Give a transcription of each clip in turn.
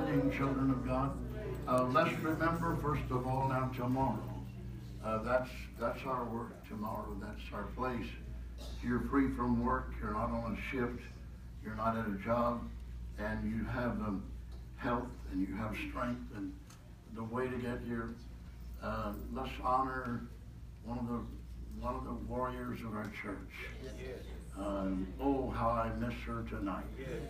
outstanding children of God. Let's remember, first of all, now tomorrow. That's our work tomorrow. That's our place. If you're free from work, you're not on a shift, you're not at a job, and you have health and you have strength and the way to get here, let's honor one of the warriors of our church. Oh, how I miss her tonight.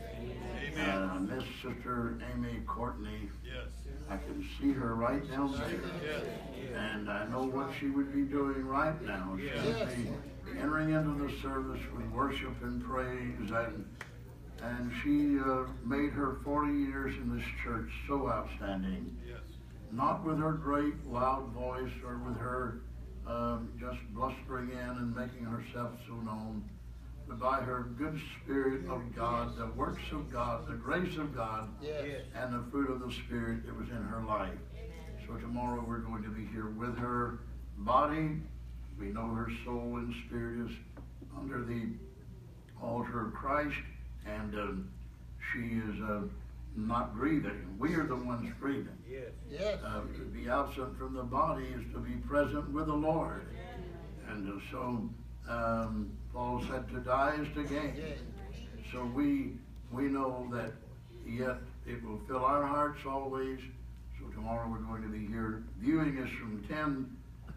I miss Sister Amy Courtney. I can see her right down there. And I know what she would be doing right now. She would be entering into the service with worship and praise. And she made her 40 years in this church so outstanding. Not with her great loud voice or with her just blustering in and making herself so known, but by her good spirit of God, the works of God, the grace of God, and the fruit of the Spirit that was in her life. So tomorrow we're going to be here with her body. We know her soul and spirit is under the altar of Christ, and she is not grieving. We are the ones grieving. To be absent from the body is to be present with the Lord. And so Paul said to die is to gain. So we know that yet it will fill our hearts always. So tomorrow we're going to be here viewing us from 10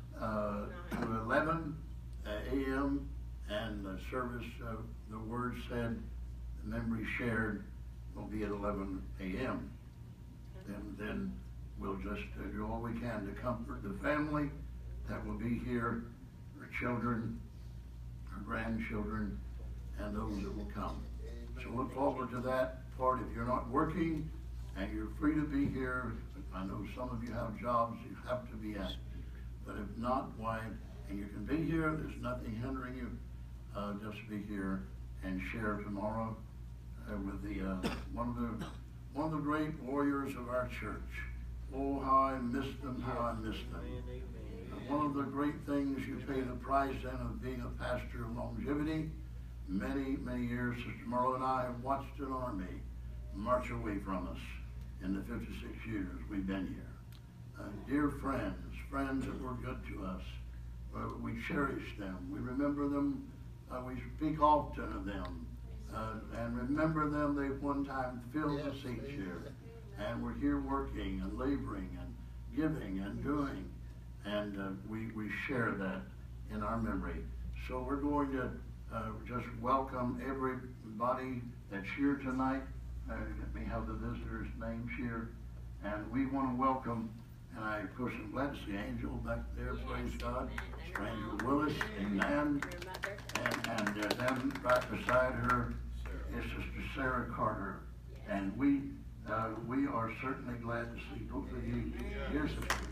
to 11 a.m. and the service, the word said, the memory shared will be at 11 a.m. And then we'll just do all we can to comfort the family that will be here, our children, our grandchildren, and those that will come. So look forward to that part. If you're not working and you're free to be here, I know some of you have jobs you have to be at, but if not, why, and you can be here, there's nothing hindering you. Just be here and share tomorrow with the one of the great warriors of our church. Oh, how I miss them, how I miss them. One of the great things you pay the price then of being a pastor of longevity. Many, many years, Sister Marla and I have watched an army march away from us in the 56 years we've been here. Dear friends that were good to us. We cherish them. We remember them. We speak often of them. And remember them. They one time filled the seats here. And we're here working and laboring and giving and doing. And we share that in our memory. So we're going to just welcome everybody that's here tonight. Let me have the visitors' names here. And we want to welcome, and I, of course, am glad to see Angel back there, praise God. Stranger Willis, amen. And then right beside her is Sister Sarah Carter. And we are certainly glad to see both of you here, sisters.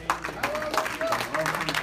Welcome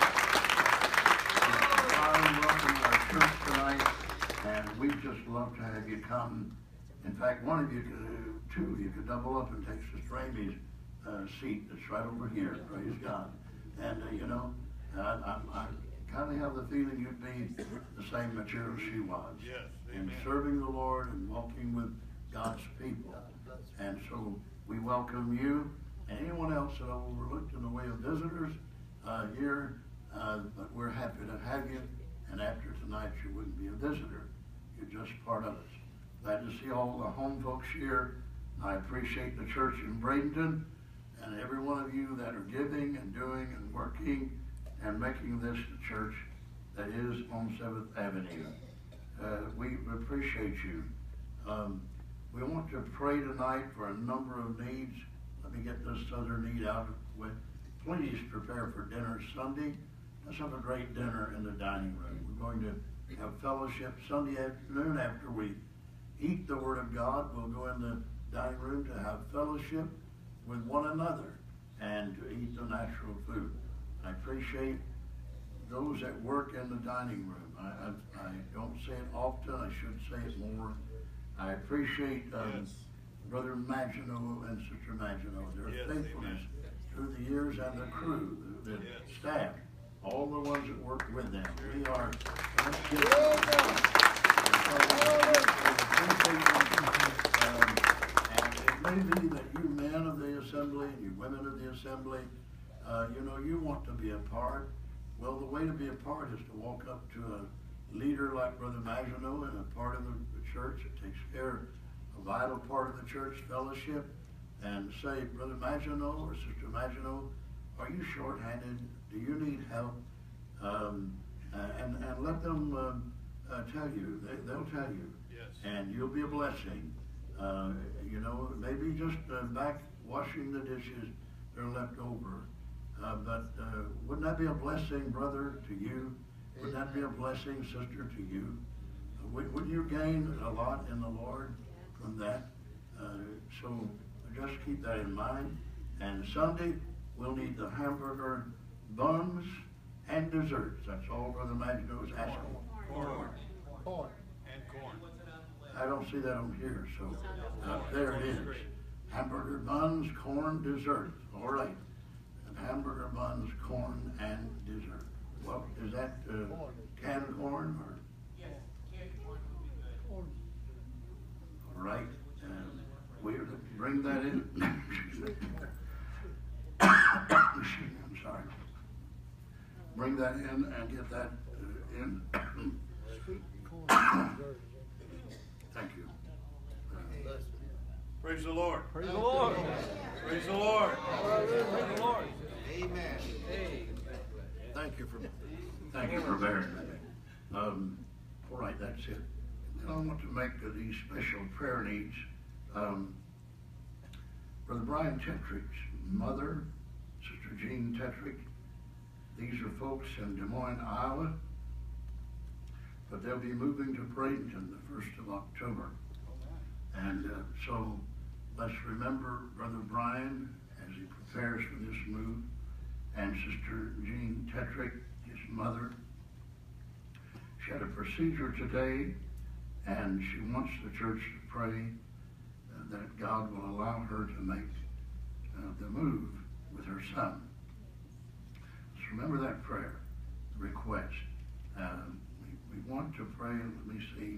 to our church tonight, and we just love to have you come. In fact, one of you could, two of you could double up and take Sister Amy's seat that's right over here, praise God. And you know, I kind of have the feeling you'd be the same material she was in serving the Lord and walking with God's people. And so we welcome you and anyone else that I've overlooked in the way of visitors here, but we're happy to have you. And after tonight, you wouldn't be a visitor. You're just part of us. Glad to see all the home folks here. I appreciate the church in Bradenton and every one of you that are giving and doing and working and making this the church that is on 7th Avenue. We appreciate you. We want to pray tonight for a number of needs. Let me get this other need out of the way. Please prepare for dinner Sunday. Let's have a great dinner in the dining room. We're going to have fellowship Sunday afternoon after we eat the Word of God. We'll go in the dining room to have fellowship with one another and to eat the natural food. I appreciate those that work in the dining room. I don't say it often. I should say it more. I appreciate Brother Maginot and Sister Maginot, their faithfulness through the years, and the crew, the staff, all the ones that work with them. We are and it may be that you men of the assembly and you women of the assembly, you want to be a part. Well, the way to be a part is to walk up to a leader like Brother Maginot and a part of the church that takes care of a vital part of the church fellowship, and say, Brother Maginot or Sister Maginot, are you short-handed? Do you need help? And let them tell you. They'll tell you. Yes. And you'll be a blessing. Maybe just back washing the dishes that are left over. But wouldn't that be a blessing, brother, to you? Wouldn't that be a blessing, sister, to you? Wouldn't you gain a lot in the Lord from that? So just keep that in mind. And Sunday, we'll need the hamburger buns and desserts. That's all Brother Maginot is asking. Corn. And corn. I don't see that on here, so there it is. Hamburger buns, corn, dessert. All right. And hamburger buns, corn, and dessert. Well, is that canned corn or? Yes, canned corn would be good. All right. We'll bring that in. I'm sorry. Bring that in and get that in. Thank you. Praise the Lord. Praise the Lord. Praise the Lord. Praise the Lord. Amen. Thank you for bearing with me. All right, that's it. And I want to make these special prayer needs. Brother Brian Tetrick's mother, Sister Jean Tetrick. These are folks in Des Moines, Iowa, but they'll be moving to Bradenton the 1st of October. And so let's remember Brother Brian as he prepares for this move, and Sister Jean Tetrick, his mother. She had a procedure today, and she wants the church to pray that God will allow her to make the move with her son. So remember that prayer, request. We want to pray, let me see,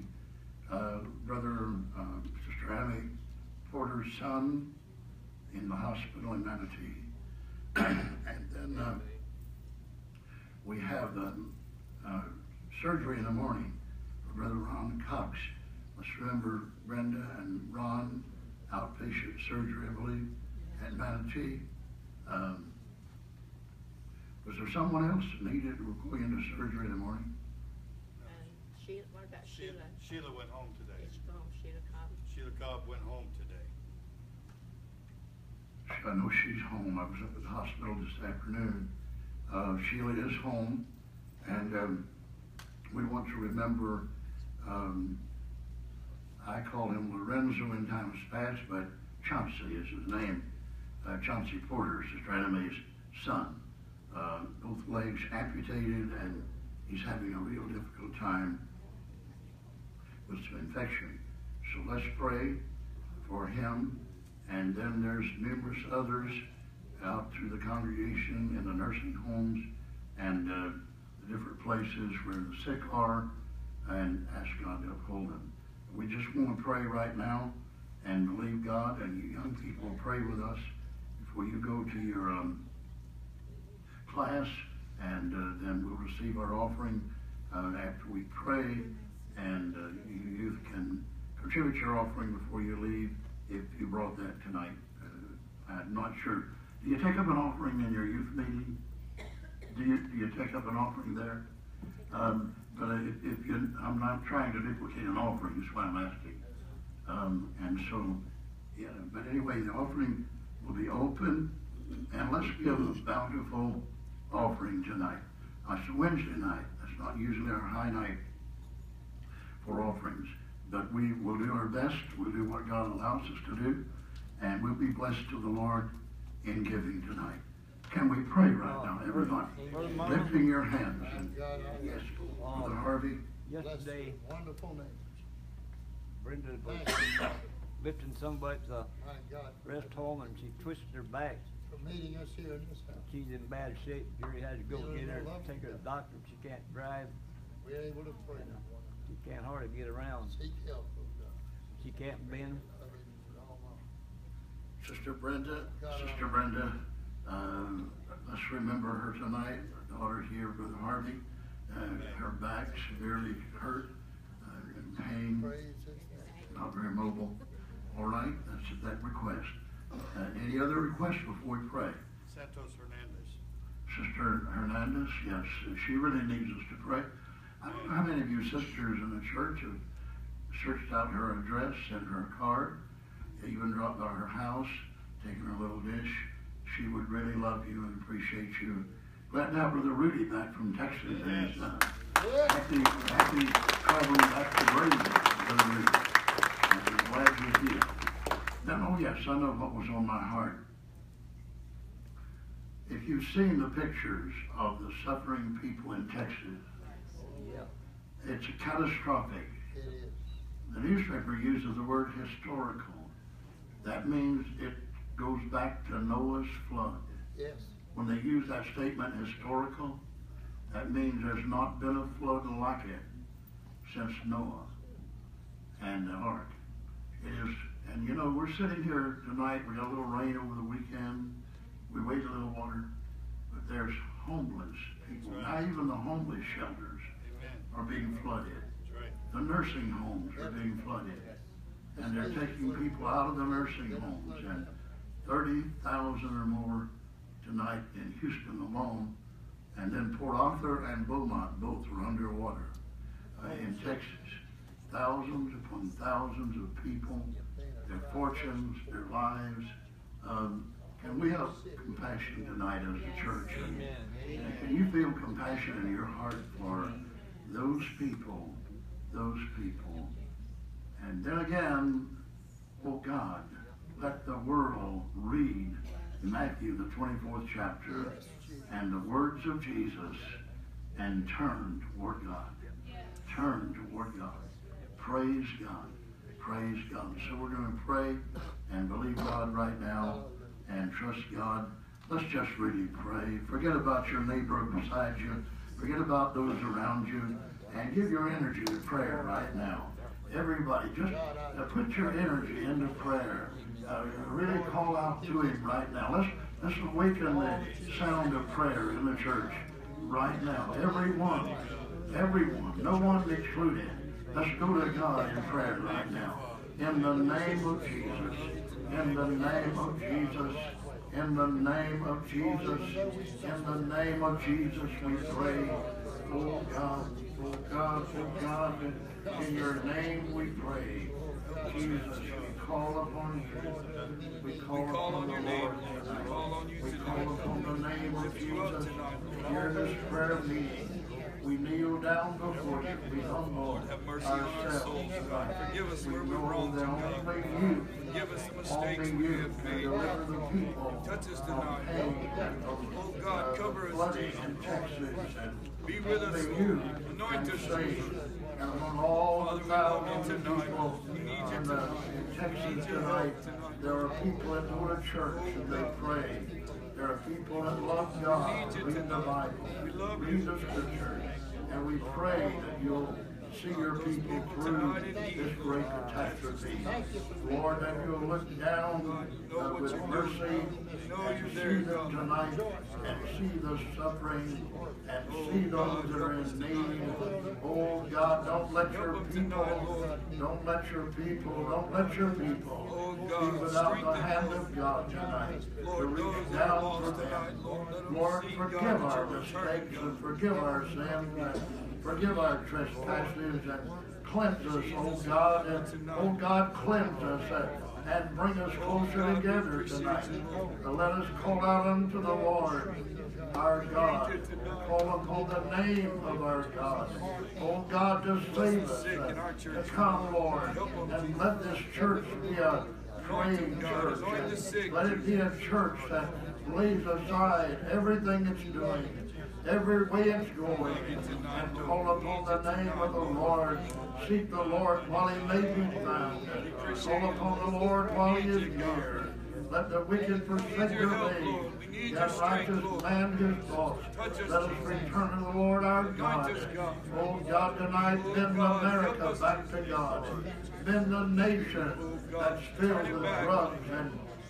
Sister Annie Porter's son in the hospital in Manatee. And then we have surgery in the morning for Brother Ron Cox. Let's remember Brenda and Ron, outpatient surgery, I believe, at Manatee. Was there someone else that needed to go into surgery in the morning? Sheila, what about Sheila? Sheila went home today. Yes, go home, Sheila Cobb. Sheila Cobb went home today. I know she's home. I was up at the hospital this afternoon. Sheila is home, and we want to remember, I call him Lorenzo in times past, but Chauncey is his name. Chauncey Porter, Sister Anname's son. Both legs amputated, and he's having a real difficult time with some infection. So let's pray for him. And then there's numerous others out through the congregation in the nursing homes and the different places where the sick are, and ask God to uphold them. We just want to pray right now and believe God, and you young people pray with us before you go to your class, and then we'll receive our offering after we pray, and you youth can contribute your offering before you leave if you brought that tonight. I'm not sure. Do you take up an offering in your youth meeting? Do you take up an offering there? But if you, I'm not trying to duplicate an offering, that's why I'm asking. And so, yeah, but anyway, the offering will be open, and let's give a bountiful offering tonight. It's a Wednesday night. That's not usually our high night for offerings. But we will do our best. We'll do what God allows us to do, and we'll be blessed to the Lord in giving tonight. Can we pray right now, everybody? Lifting your hands. And, yes, Brother Harvey. Yesterday, Wonderful name. Brenda was lifting somebody at the rest home, and she twisted her back. For meeting us here in this house. She's in bad shape. Jerry had to go get her, take her to the doctor. She can't drive. We're able to pray. She can't hardly get around. Seek help, oh God. She can't bend. Sister Brenda, let's remember her tonight. Her daughter here, Brother Harvey, her back severely hurt, in pain, Praise his name. not very mobile. All right, that's that request. Any other requests before we pray? Santos Hernandez. Sister Hernandez, yes, she really needs us to pray. I don't know how many of you sisters in the church have searched out her address and her card, even dropped by her house, taken her little dish. She would really love you and appreciate you. Glad to have Brother Rudy back from Texas. And happy traveling back to Bradenton, Brother Rudy. I'm glad you're here. Now, oh yes, I know what was on my heart. If you've seen the pictures of the suffering people in Texas, it's catastrophic. It is. The newspaper uses the word historical. That means it goes back to Noah's flood. Yes. When they use that statement, historical, that means there's not been a flood like it since Noah and the ark. It is, and you know, we're sitting here tonight, we got a little rain over the weekend, we wait a little water, but there's homeless people. Now even the homeless shelters are being flooded. That's right. The nursing homes are being flooded. And they're taking people out of the nursing homes, and 30,000 or more tonight in Houston alone, and then Port Arthur and Beaumont both are underwater in Texas. Thousands upon thousands of people, their fortunes, their lives. Can we have compassion tonight as a church? And can you feel compassion in your heart for those people? Those people. And then again, oh God, let the world read Matthew, the 24th chapter, and the words of Jesus, and turn toward God. Turn toward God. Praise God. Praise God. So we're going to pray and believe God right now and trust God. Let's just really pray. Forget about your neighbor beside you. Forget about those around you. And give your energy to prayer right now. Everybody, just put your energy into prayer. Really call out to Him right now. Let's awaken the sound of prayer in the church right now. Everyone, no one excluded. Let's go to God in prayer right now. In the name of Jesus. In the name of Jesus. In the name of Jesus. In the name of Jesus, we pray. Oh God, oh God, oh God, in your name we pray. Jesus, we call upon you. We call upon the Lord tonight. We call upon the name of Jesus. Hear this prayer meeting. We kneel down before you. We humble ourselves. Forgive us We where we're know wrong that tonight. only you, Forgive us the only mistakes we you have can made. deliver the people Touch us of tonight. pain and Oh God, cover us flooding today. in Texas, and Be with us, only you Lord. Anoint can us, save. Jesus. And among all Father, the we love you thousands of tonight. people We need you in tonight. in Texas We need your tonight, help tonight. there are people that go to church and they pray. There are people that love God, We need you read the tonight. Bible, We love read you. the Scriptures, and we pray that you'll see your people through this great catastrophe. Lord, that you'll look down with mercy and see them tonight and see the suffering and see those that are in need. Oh God, don't let your people be without the hand of God tonight to reach down for them. Lord, forgive our mistakes and forgive our sins and forgive our trespasses and cleanse us, oh God, and oh God, cleanse us and bring us closer together tonight. Let us call out unto the Lord, our God, call upon the name of our God, oh God, to save us, to come, Lord, and let this church be a praying church. Let it be a church that lays aside everything it's doing, every way it's going, and call upon the name of the Lord. Seek the Lord while he may be found. Call upon the Lord while he is near. Let the wicked forsake their ways, that righteous man his thoughts. Let us return to the Lord our God. Oh God, tonight bend America back to God. Bend the nation that's filled with drugs and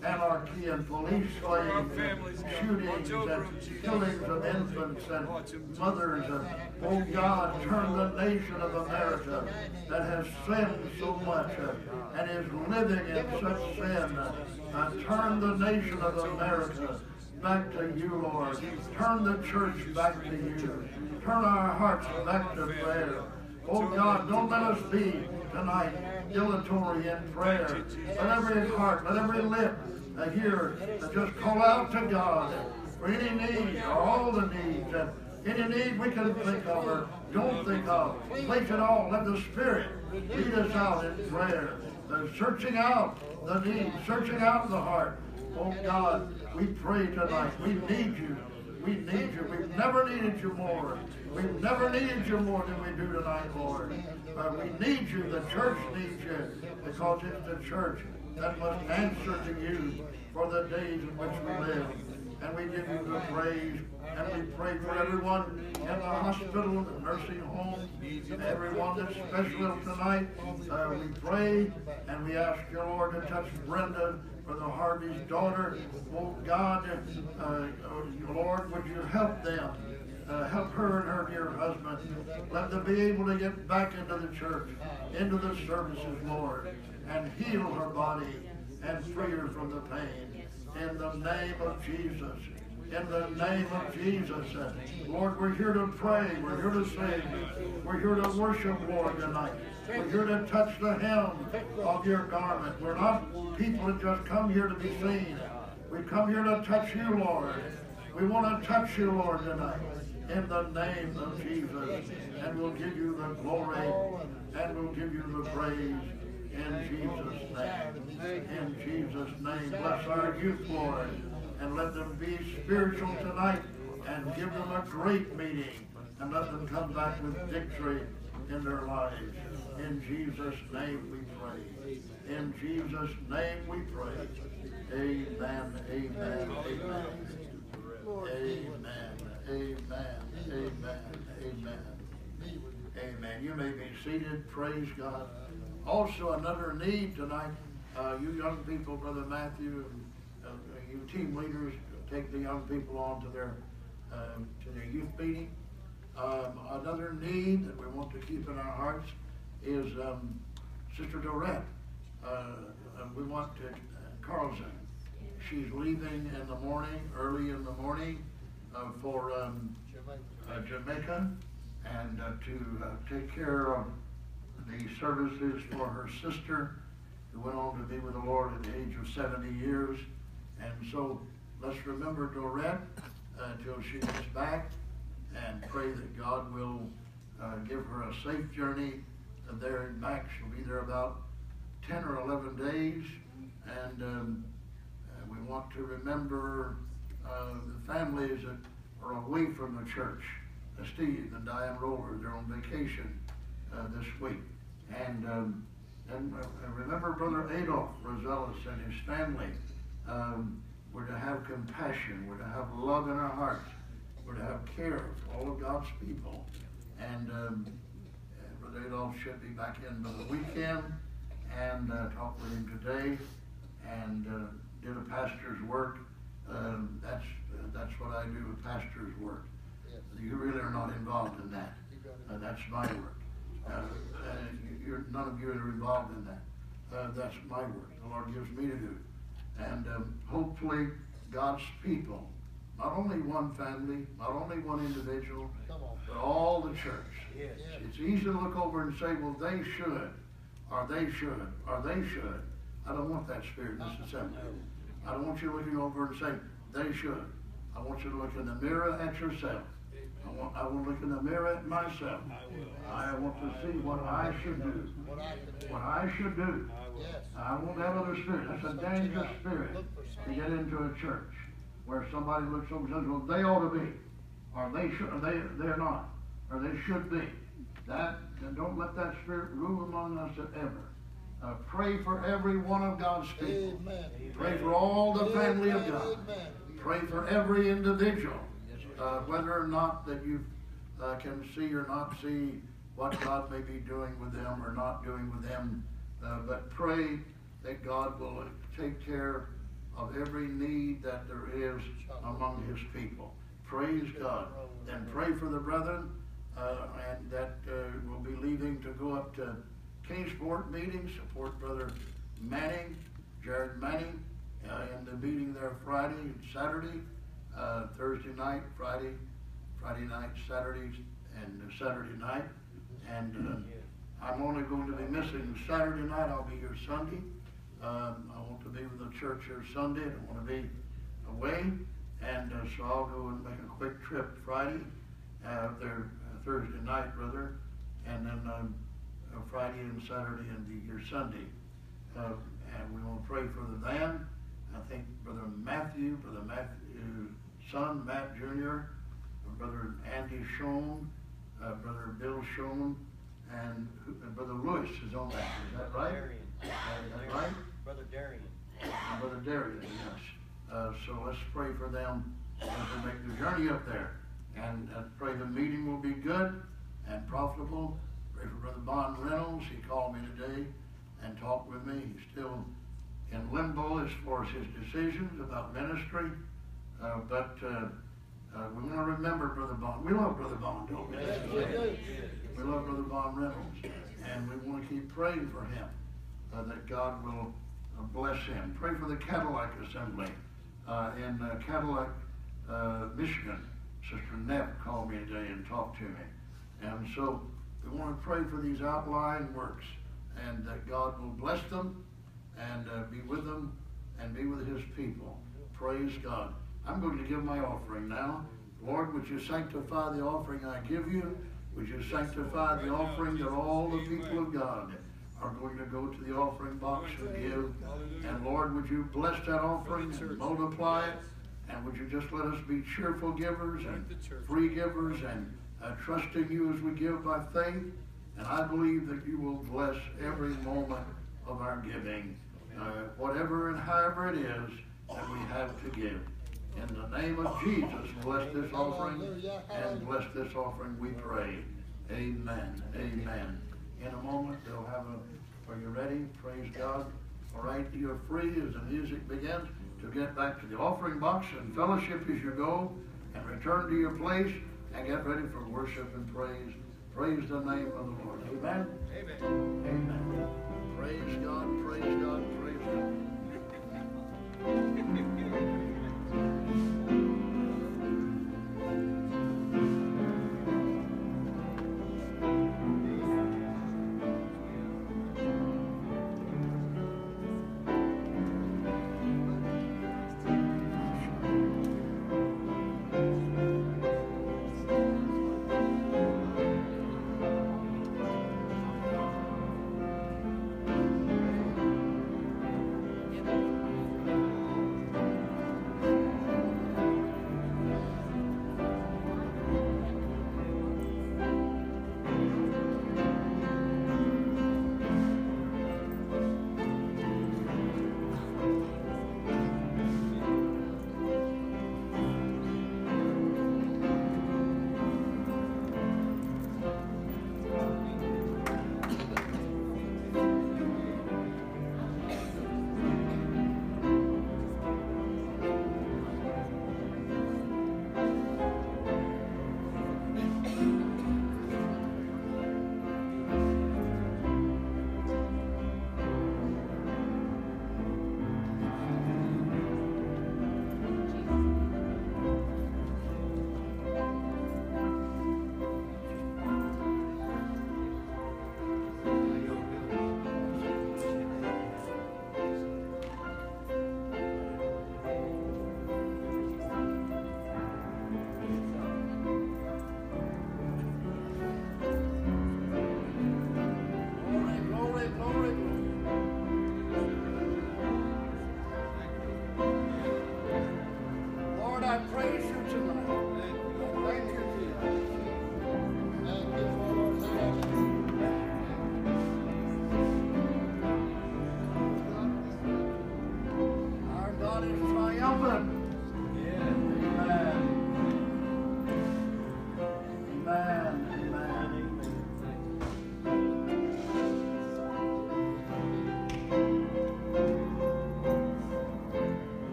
anarchy and police slayings and shootings and killings of infants and mothers. Oh God, turn the nation of America that has sinned so much and is living in such sin. Turn the nation of America back to you, Lord. Turn the church back to you. Turn our hearts back to prayer. Oh God, don't let us be tonight dilatory in prayer. Let every heart, let every lip here just call out to God for any need or all the needs. Any need we can think of or don't think of. Place it all. Let the Spirit lead us out in prayer. Searching out the need, searching out the heart. Oh God, we pray tonight. We need you. We need you. We've never needed you more. We've never needed you more than we do tonight, Lord. We need you. The church needs you because it's the church that must answer to you for the days in which we live. And we give you the praise. And we pray for everyone in the hospital, the nursing home, everyone that's special ill tonight. We pray and we ask you, Lord, to touch Brenda, Brother Harvey's daughter. Oh God, Lord, would you help them? Help her and her dear husband. Let them be able to get back into the church, into the services, Lord, and heal her body and free her from the pain. In the name of Jesus. In the name of Jesus. Lord, we're here to pray. We're here to sing. We're here to worship, Lord, tonight. We're here to touch the hem of your garment. We're not people that just come here to be seen. We come here to touch you, Lord. We want to touch you, Lord, tonight. In the name of Jesus. And we'll give you the glory and we'll give you the praise. In Jesus' name. In Jesus' name. Bless our youth, Lord. And let them be spiritual tonight and give them a great meeting. And let them come back with victory in their lives. In Jesus' name we pray. In Jesus' name we pray. Amen, amen, amen. Amen, amen, amen, amen. Amen. You may be seated. Praise God. Also another need tonight. You young people, Brother Matthew, and you team leaders, take the young people on to their youth meeting. Another need that we want to keep in our hearts is Sister Dorette. We want to, Carlson. She's leaving in the morning, early in the morning, for Jamaica, and to take care of the services for her sister, who went on to be with the Lord at the age of 70 years. And so let's remember Dorette until she gets back and pray that God will give her a safe journey there and back. She'll be there about 10 or 11 days. And we want to remember the families that are away from the church. Steve and Diane Roller, they're on vacation this week. And remember Brother Adolf Rosales and his family. We're to have compassion. We're to have love in our hearts. We're to have care for all of God's people. And Brother Adolf should be back in by the weekend, and talked with him today, and did a pastor's work. That's what I do, a pastor's work. You really are not involved in that. That's my work. None of you are involved in that. That's my work. The Lord gives me to do. And hopefully God's people, not only one family, not only one individual, but all the church. Yes. It's easy to look over and say, well, they should, or they should, or they should. I don't want that spirit in this assembly. I don't want you looking over and saying, they should. I want you to look in the mirror at yourself. I want to look in the mirror at myself. I want to see what I should do. What I should do. I won't have other spirit. That's a dangerous spirit to get into a church where somebody looks over and says, well, they ought to be, or they should, or they're not, or they should be. Don't let that spirit rule among us ever. Pray for every one of God's people. Pray for all the family of God. Pray for every individual. Whether or not that you can see or not see what God may be doing with them or not doing with them, but pray that God will take care of every need that there is among his people. Praise God. And pray for the brethren and that will be leaving to go up to Kingsport meeting, support Brother Manning, Jared Manning, in the meeting there Friday and Saturday, Thursday night, Friday night, Saturdays, and Saturday night. And I'm only going to be missing Saturday night. I'll be here Sunday. I want to be with the church here Sunday. I don't want to be away. And so I'll go and make a quick trip Friday, there Thursday night, brother, and then Friday and Saturday and be here Sunday. And we want to pray for the van. I think Brother Matthew's son, Matt Jr., Brother Andy Schoen, Brother Bill Schoen, and Brother Lewis is on that. Is that right? Darian. Is that right? Brother Darian. Brother Darian, yes. So let's pray for them as they make the journey up there. And pray the meeting will be good and profitable. Pray for Brother Bond Reynolds. He called me today and talked with me. He's still in limbo as far as his decisions about ministry. But we want to remember Brother Bond. We love Brother Bond, don't we? Yes, we do. We love Brother Bond Reynolds. And we want to keep praying for him, that God will bless him. Pray for the Cadillac Assembly in Cadillac, Michigan. Sister Neff called me today and talked to me. And so we want to pray for these outlying works, and that God will bless them and be with them and be with his people. Praise God. I'm going to give my offering now. Lord, would you sanctify the offering I give you? Would you sanctify the offering that all the people of God are going to go to the offering box and give? And Lord, would you bless that offering and multiply it? And would you just let us be cheerful givers and free givers and trusting you as we give by faith? And I believe that you will bless every moment of our giving, whatever and however it is that we have to give. In the name of Jesus, bless this offering and bless this offering, we pray. Amen. Amen. In a moment, they'll have are you ready? Praise God. All right, you're free as the music begins to get back to the offering box and fellowship as you go, and return to your place and get ready for worship and praise. Praise the name of the Lord. Amen? Amen. Amen. Praise God, praise God, praise God.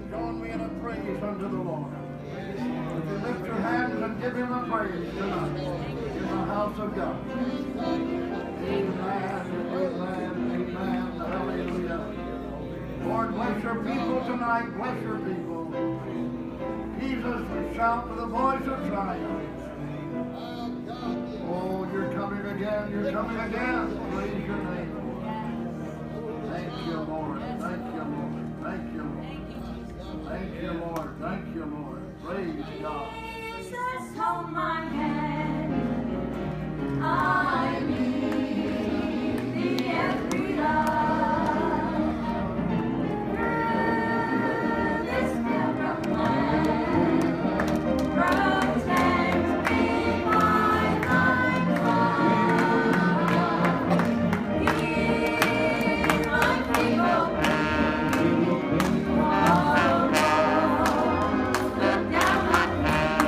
join me in a praise unto the Lord. If you lift your hands and give him a praise tonight in the house of God. Amen, amen, amen, hallelujah. Lord, bless your people tonight, bless your people. Jesus, we shout with a voice of triumph. Oh, you're coming again, you're coming again. Praise your name, Lord. Thank you, Lord, thank you, Lord, thank you, Lord. Thank you, Lord, thank you, Lord. Praise God. Jesus, hold my hand. I need thee every love. Through this pilgrim land, protect me by thy love. Hear my feeble plea. Oh Lord, look down on me.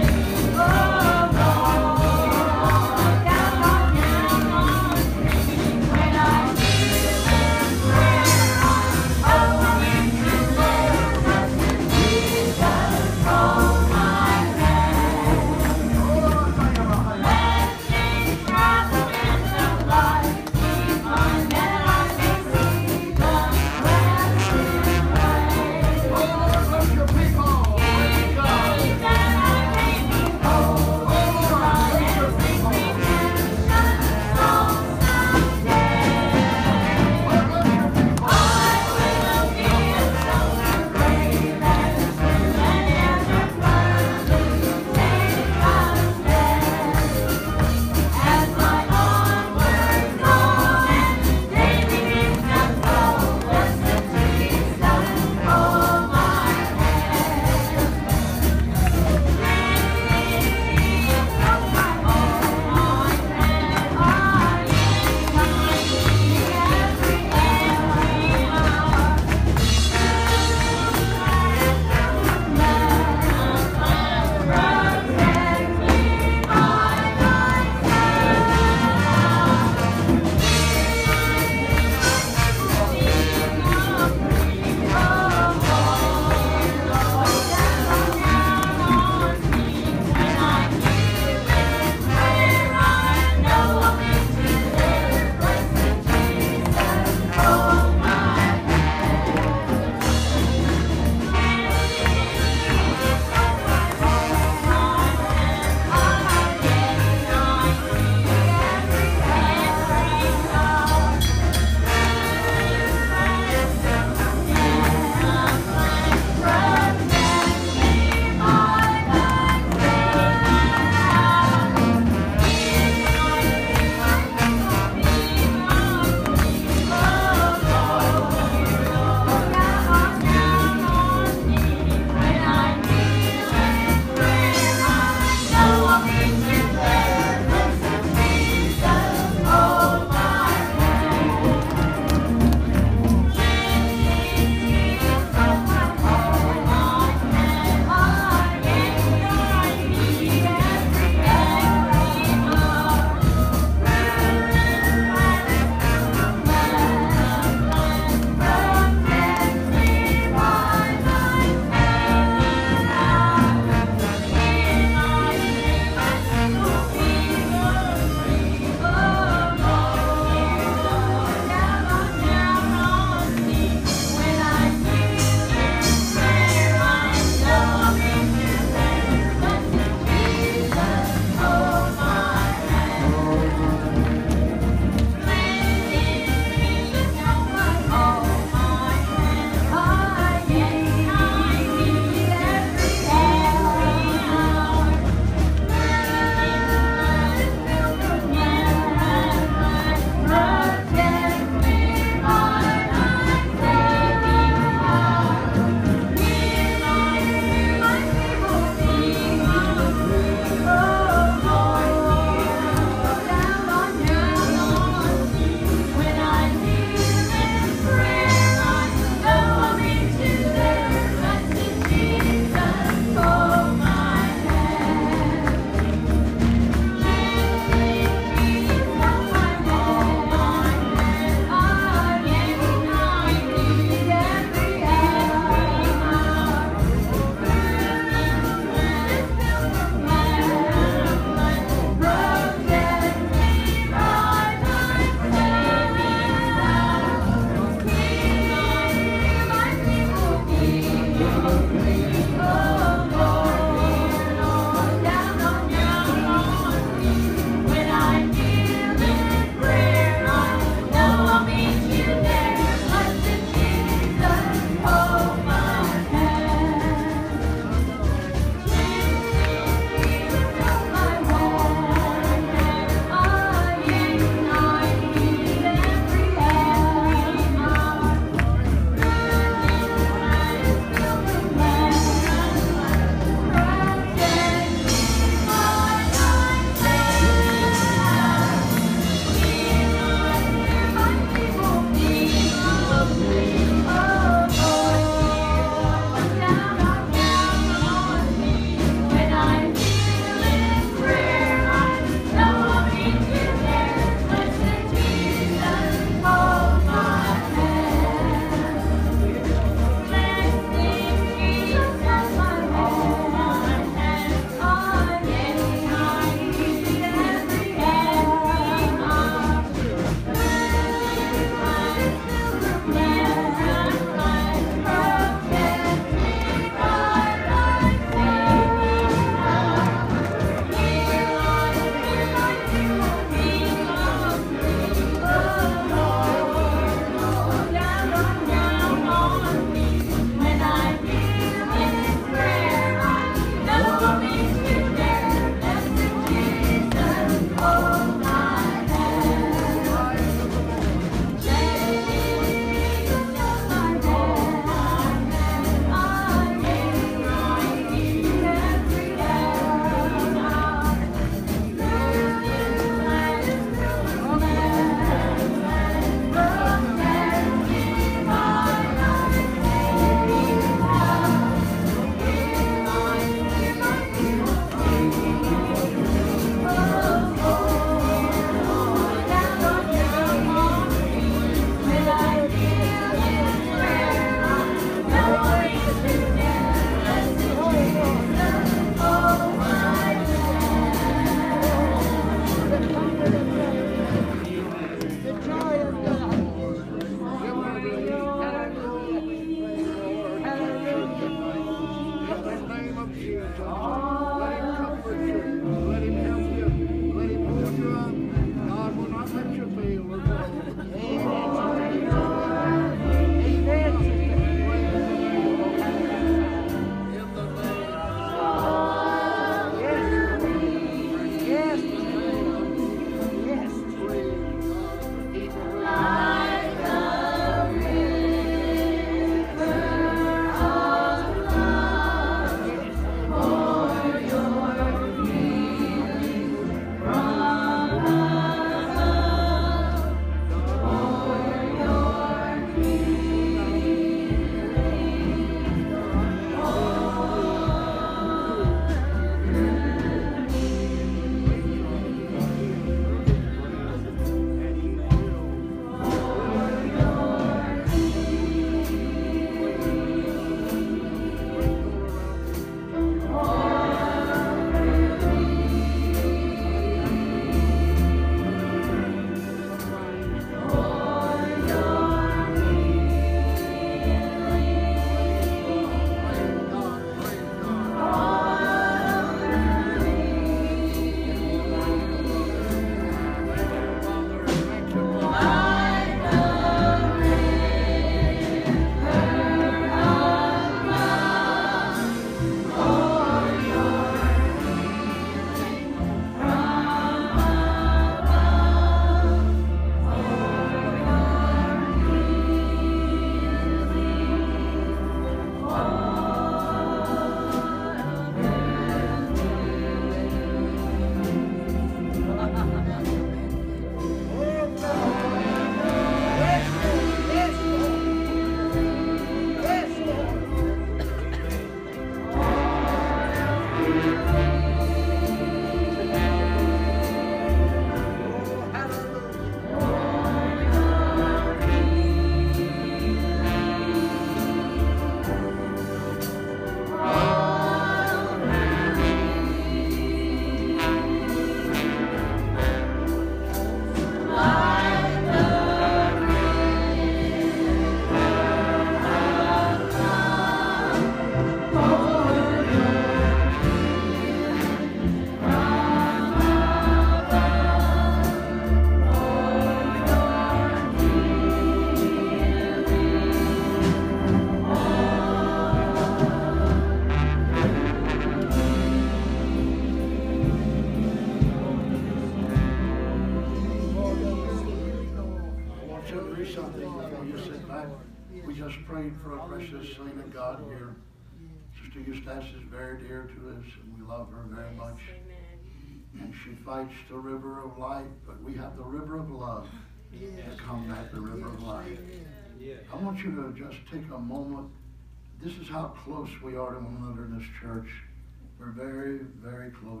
prayed for a precious saint of God here. Sister Eustace is very dear to us, and we love her very much. Amen. And she fights the river of life, but we have the river of love to combat the river of life. I want you to just take a moment. This is how close we are to one another in this church. We're very, very close.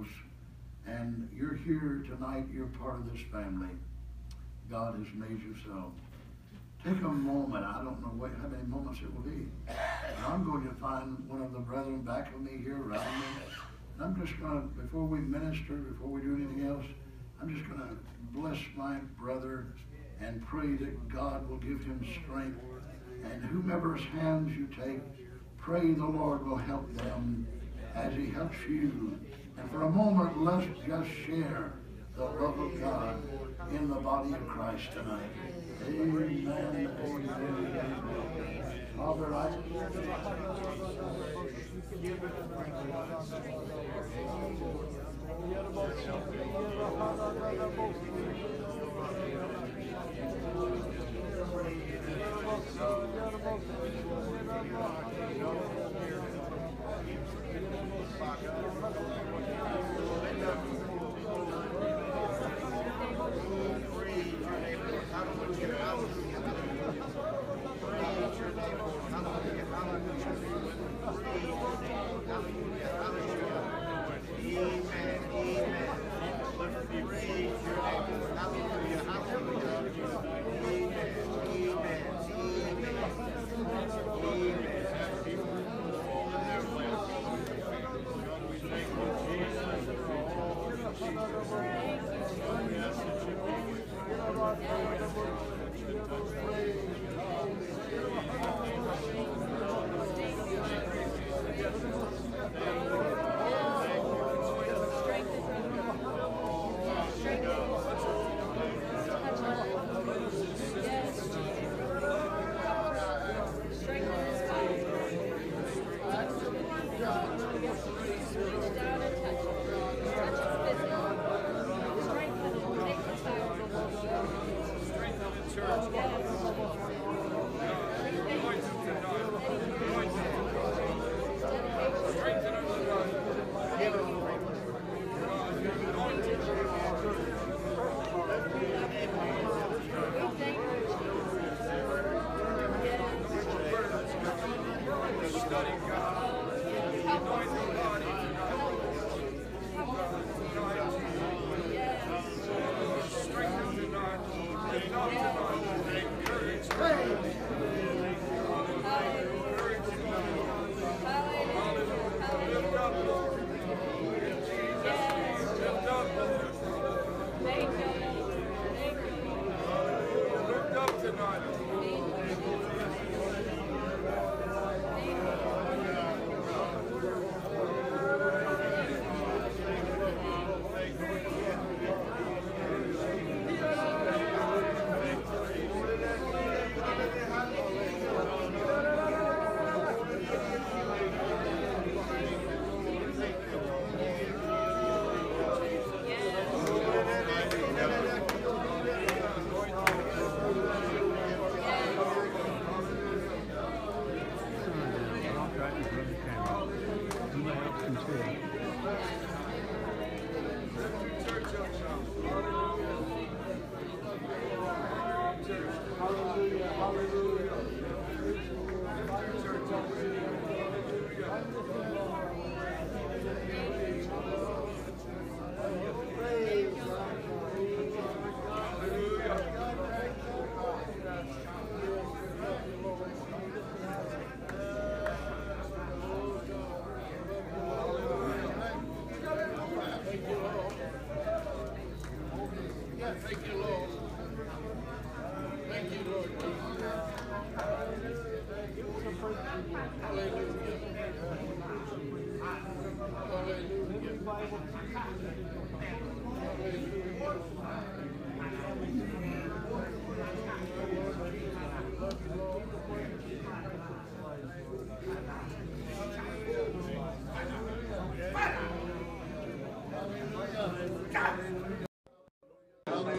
And you're here tonight. You're part of this family. God has made you so. Take a moment. I don't know how many moments it will be. And I'm going to find one of the brethren back of me here around me. And I'm just going to, before we minister, before we do anything else, I'm just going to bless my brother and pray that God will give him strength. And whomever's hands you take, pray the Lord will help them as he helps you. And for a moment, let's just share the love of God in the body of Christ tonight. Amen. Amen. Father, I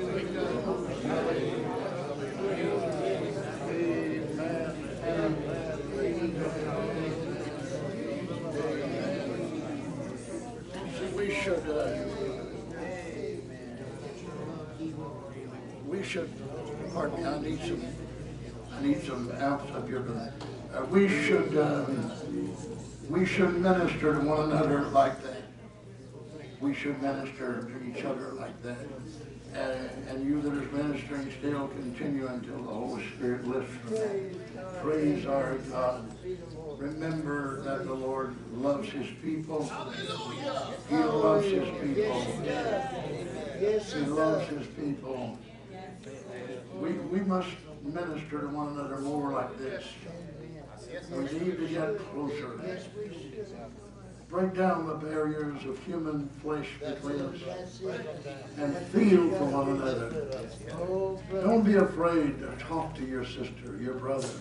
Amen. should, pardon me, I need some ounce of your, we should minister to one another like that. We should minister to each other like that. And you that is ministering still continue until the Holy Spirit lifts from that. Praise our God. Remember that the Lord loves His people. He loves His people. He loves His people. We must minister to one another more like this. We need to get closer. Break down the barriers of human flesh between us and feel for one another. Don't be afraid to talk to your sister, your brother,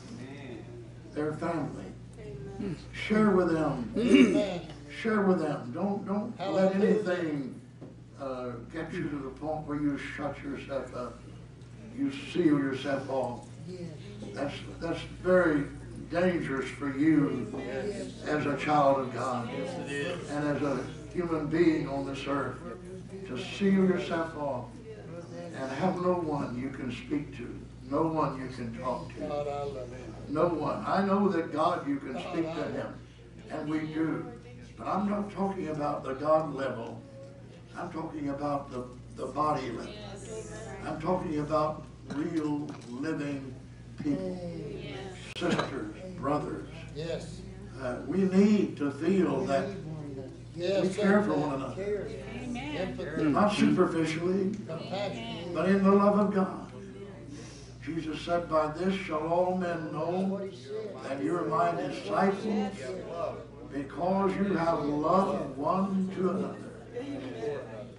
their family. Share with them. Share with them. Don't let anything get you to the point where you shut yourself up. You seal yourself off. That's very dangerous for you as a child of God and as a human being on this earth, to seal yourself off and have no one you can speak to, no one you can talk to, no one. I know that God, you can speak to Him, and we do, but I'm not talking about the God level. I'm talking about the body level. I'm talking about real living people, sisters, brothers. Yes. We need to feel that Yes. we care for one another. Empathy. Not superficially, Compassion. but in the love of God. Jesus said, by this shall all men know that you are my disciples, because you have loved one to another.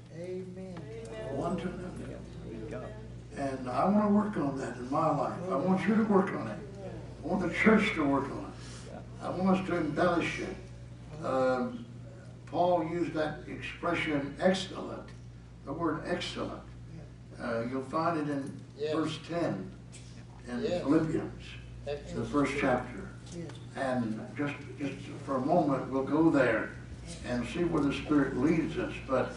One to another. And I want to work on that in my life. I want you to work on it. I want the church to work on it. I want us to embellish it. Paul used that expression, excellent, the word excellent. You'll find it in verse 10 in Philippians, the first chapter. And just for a moment, we'll go there and see where the Spirit leads us. But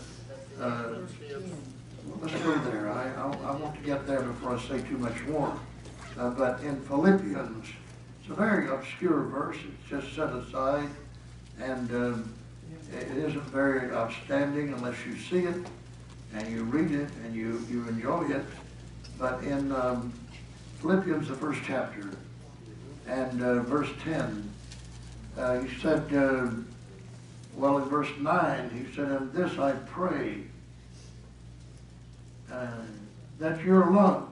let's go there. I want to get there before I say too much more. But in Philippians, it's a very obscure verse. It's just set aside, and it isn't very outstanding unless you see it and you read it and you enjoy it. But in Philippians, the first chapter, and verse 10, he said, well, in verse 9, he said, "In this I pray, that your love.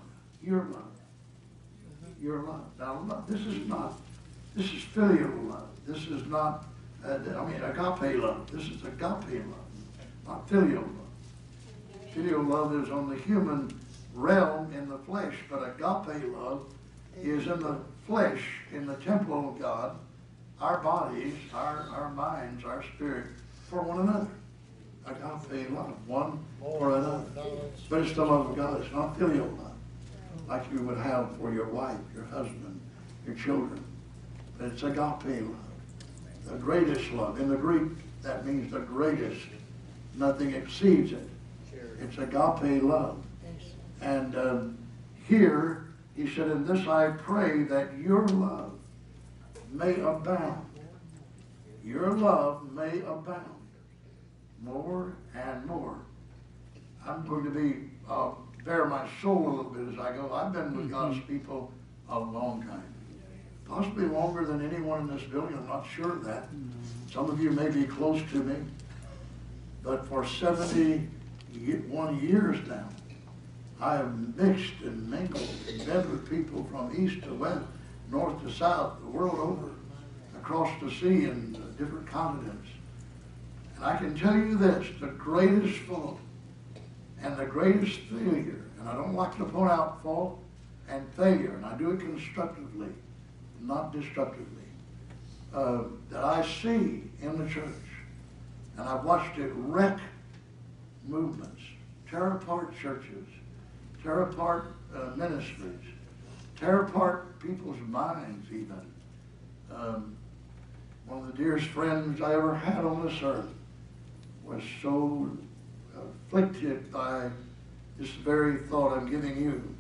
Now, this is filial love. This is not, agape love. This is agape love, not filial love. Filial love is on the human realm in the flesh, but agape love is in the flesh, in the temple of God, our bodies, our minds, our spirit, for one another. Agape love, one for another. But it's the love of God. It's not filial love, like you would have for your wife, your husband, your children. But it's agape love, the greatest love. In the Greek, that means the greatest. Nothing exceeds it. It's agape love. And here, he said, "In this I pray that your love may abound." Your love may abound more and more. I'm going to be bare my soul a little bit as I go. I've been with God's people a long time, possibly longer than anyone in this building. I'm not sure of that. Some of you may be close to me, but for 71 years now, I have mixed and mingled and been with people from east to west, north to south, the world over, across the sea and different continents. And I can tell you this, the greatest fault and the greatest failure, and I don't like to point out fault and failure, and I do it constructively, not destructively, that I see in the church, and I've watched it wreck movements, tear apart churches, tear apart ministries, tear apart people's minds even. One of the dearest friends I ever had on this earth was so afflicted by this very thought I'm giving you,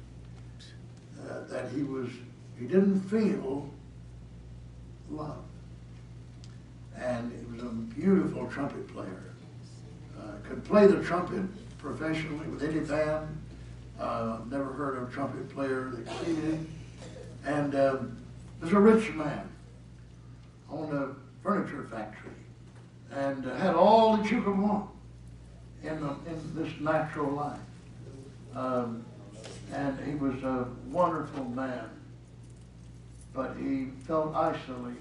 that he didn't feel love. And he was a beautiful trumpet player. Could play the trumpet professionally with any band. Never heard of a trumpet player that exceeded. And was a rich man, owned a furniture factory, and had all that you could want in this natural life. And he was a wonderful man, but he felt isolated,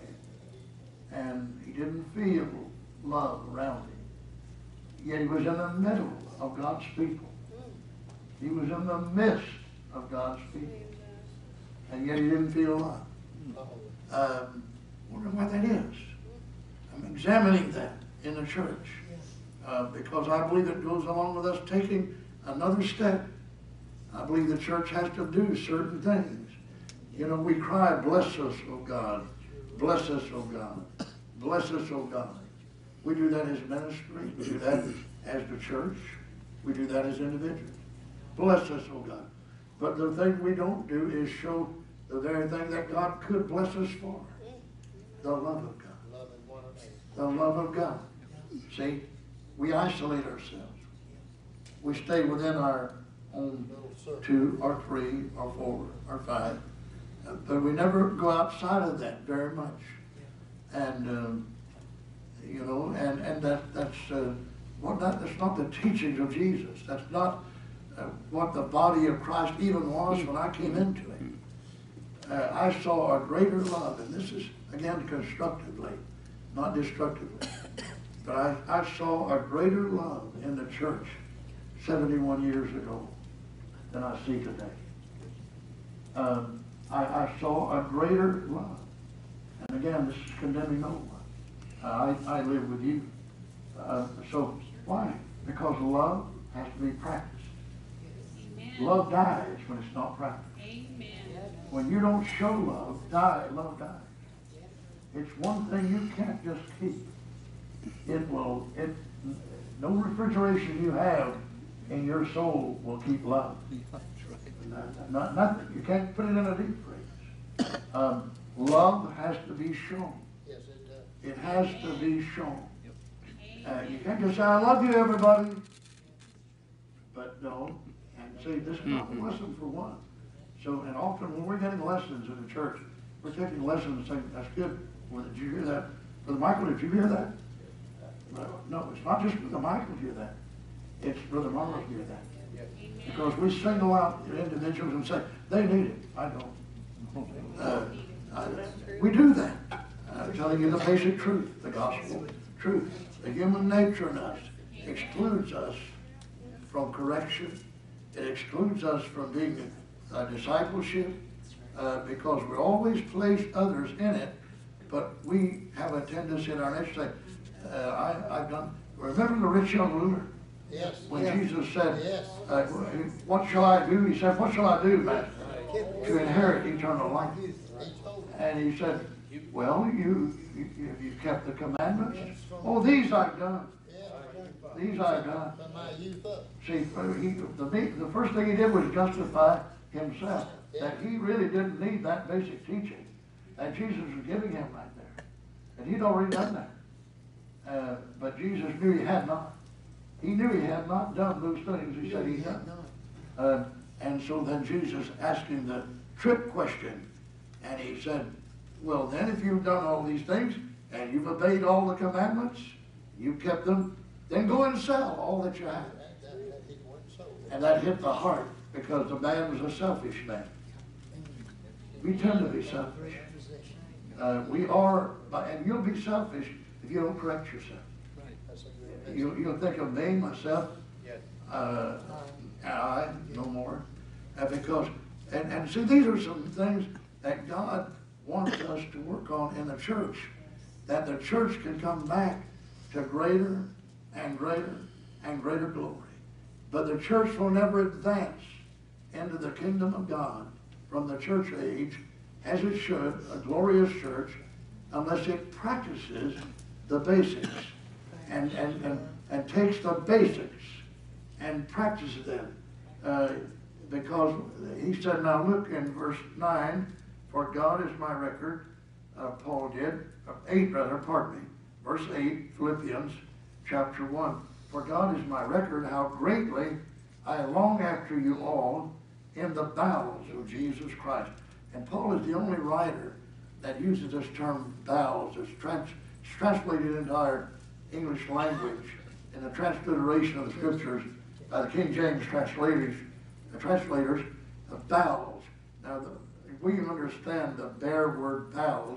and he didn't feel love around him. Yet he was in the middle of God's people. He was in the midst of God's people, and yet he didn't feel love. Wonder why that is. I'm examining that in the church, because I believe it goes along with us taking another step. I believe the church has to do certain things. You know, we cry, bless us, oh God. Bless us, oh God. Bless us, oh God. We do that as ministry. We do that as the church. We do that as individuals. Bless us, oh God. But the thing we don't do is show the very thing that God could bless us for. The love of God. The love of God. See, we isolate ourselves. We stay within our own 2 or 3 or 4 or 5. But we never go outside of that very much. And, you know, and that's not the teachings of Jesus. That's not what the body of Christ even was when I came into it. I saw a greater love, and this is, again, constructively, not destructively. But I saw a greater love in the church 71 years ago than I see today. I saw a greater love. And again, this is condemning no one. I live with you. So why? Because love has to be practiced. Amen. Love dies when it's not practiced. Amen. When you don't show love dies. It's one thing you can't just keep. No refrigeration you have in your soul will keep love. Nothing. You can't put it in a deep freeze. Love has to be shown. Yes, it does. It has to be shown. You can't just say, I love you, everybody. But no. And see, this is not a lesson for one. So, and often when we're getting lessons in the church, we're taking lessons and saying, that's good. Well, did you hear that? Brother Michael, did you hear that? No, it's not just Brother Michael hear that. It's Brother Marlowe hear that. Because we single out individuals and say, they need it. I don't. We do that. I'm telling you the basic truth, the gospel truth. The human nature in us excludes us from correction. It excludes us from being discipleship because we always place others in it, but we have a tendency in our nature to say, remember the rich young ruler? Yes. When Jesus said, Yes. what shall I do? He said, what shall I do, Master, to inherit eternal life? And he said, well, you kept the commandments. Oh, these I've done. These I've done. From my youth up. See, the first thing he did was justify himself, that he really didn't need that basic teaching that Jesus was giving him right there. And he'd already done that. But Jesus knew he had not. He knew he had not done those things he said he had done. And so then Jesus asked him the trick question, and he said, well, then if you've done all these things, and you've obeyed all the commandments, you've kept them, then go and sell all that you have. And that hit the heart, because the man was a selfish man. We tend to be selfish. We are, and you'll be selfish if you don't correct yourself. You'll think of me, myself, I, no more. Because, and see, these are some things that God wants us to work on in the church, that the church can come back to greater and greater and greater glory. But the church will never advance into the kingdom of God from the church age as it should, a glorious church, unless it practices the basics. And and takes the basics and practices them. Because he said, now look in verse 9, for God is my record, Paul did, 8 rather, pardon me, verse 8, Philippians chapter 1. For God is my record, how greatly I long after you all in the bowels of Jesus Christ. And Paul is the only writer that uses this term bowels. It's translated into our English language in the transliteration of the scriptures by the King James translators of bowels. Now, we understand the bare word bowels.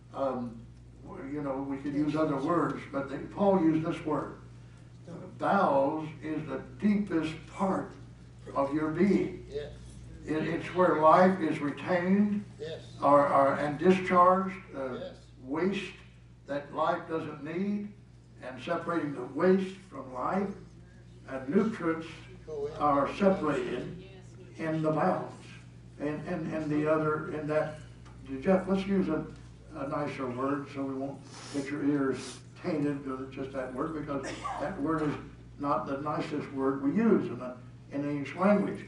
We could use other words, but Paul used this word. Bowels is the deepest part of your being. Yes. It's where life is retained Yes. and discharged, Yes. waste that life doesn't need, and separating the waste from life, and nutrients are separated in the bowels. And the other, in that, Jeff, let's use a nicer word so we won't get your ears tainted with just that word, because that word is not the nicest word we use in the English language.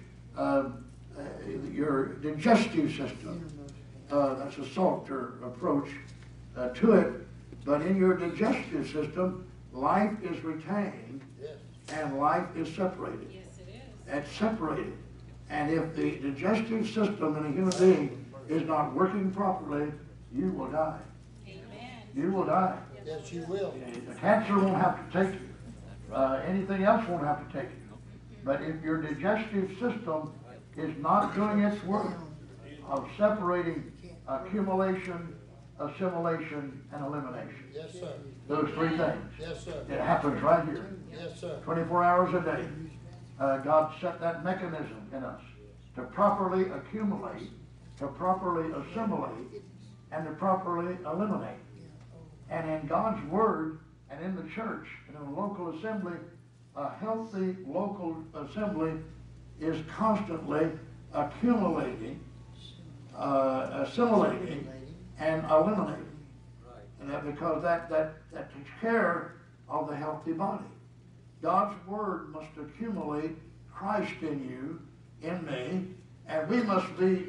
Your digestive system, that's a softer approach to it, but in your digestive system, life is retained Yes. and life is separated. Yes, it is. It's separated. And if the digestive system in a human being is not working properly, you will die. Amen. You will die. Yes, you will. The cancer won't have to take you. Anything else won't have to take you. But if your digestive system is not doing its work of separating accumulation, assimilation, and elimination, Yes, sir. those 3 things, Yes, sir. it happens right here. Yes, sir. 24 hours a day. God set that mechanism in us to properly accumulate, to properly assimilate, and to properly eliminate. And in God's Word and in the church and in the local assembly, a healthy local assembly is constantly accumulating, assimilating, and eliminating. And that because that takes care of the healthy body. God's Word must accumulate Christ in you, in me, and we must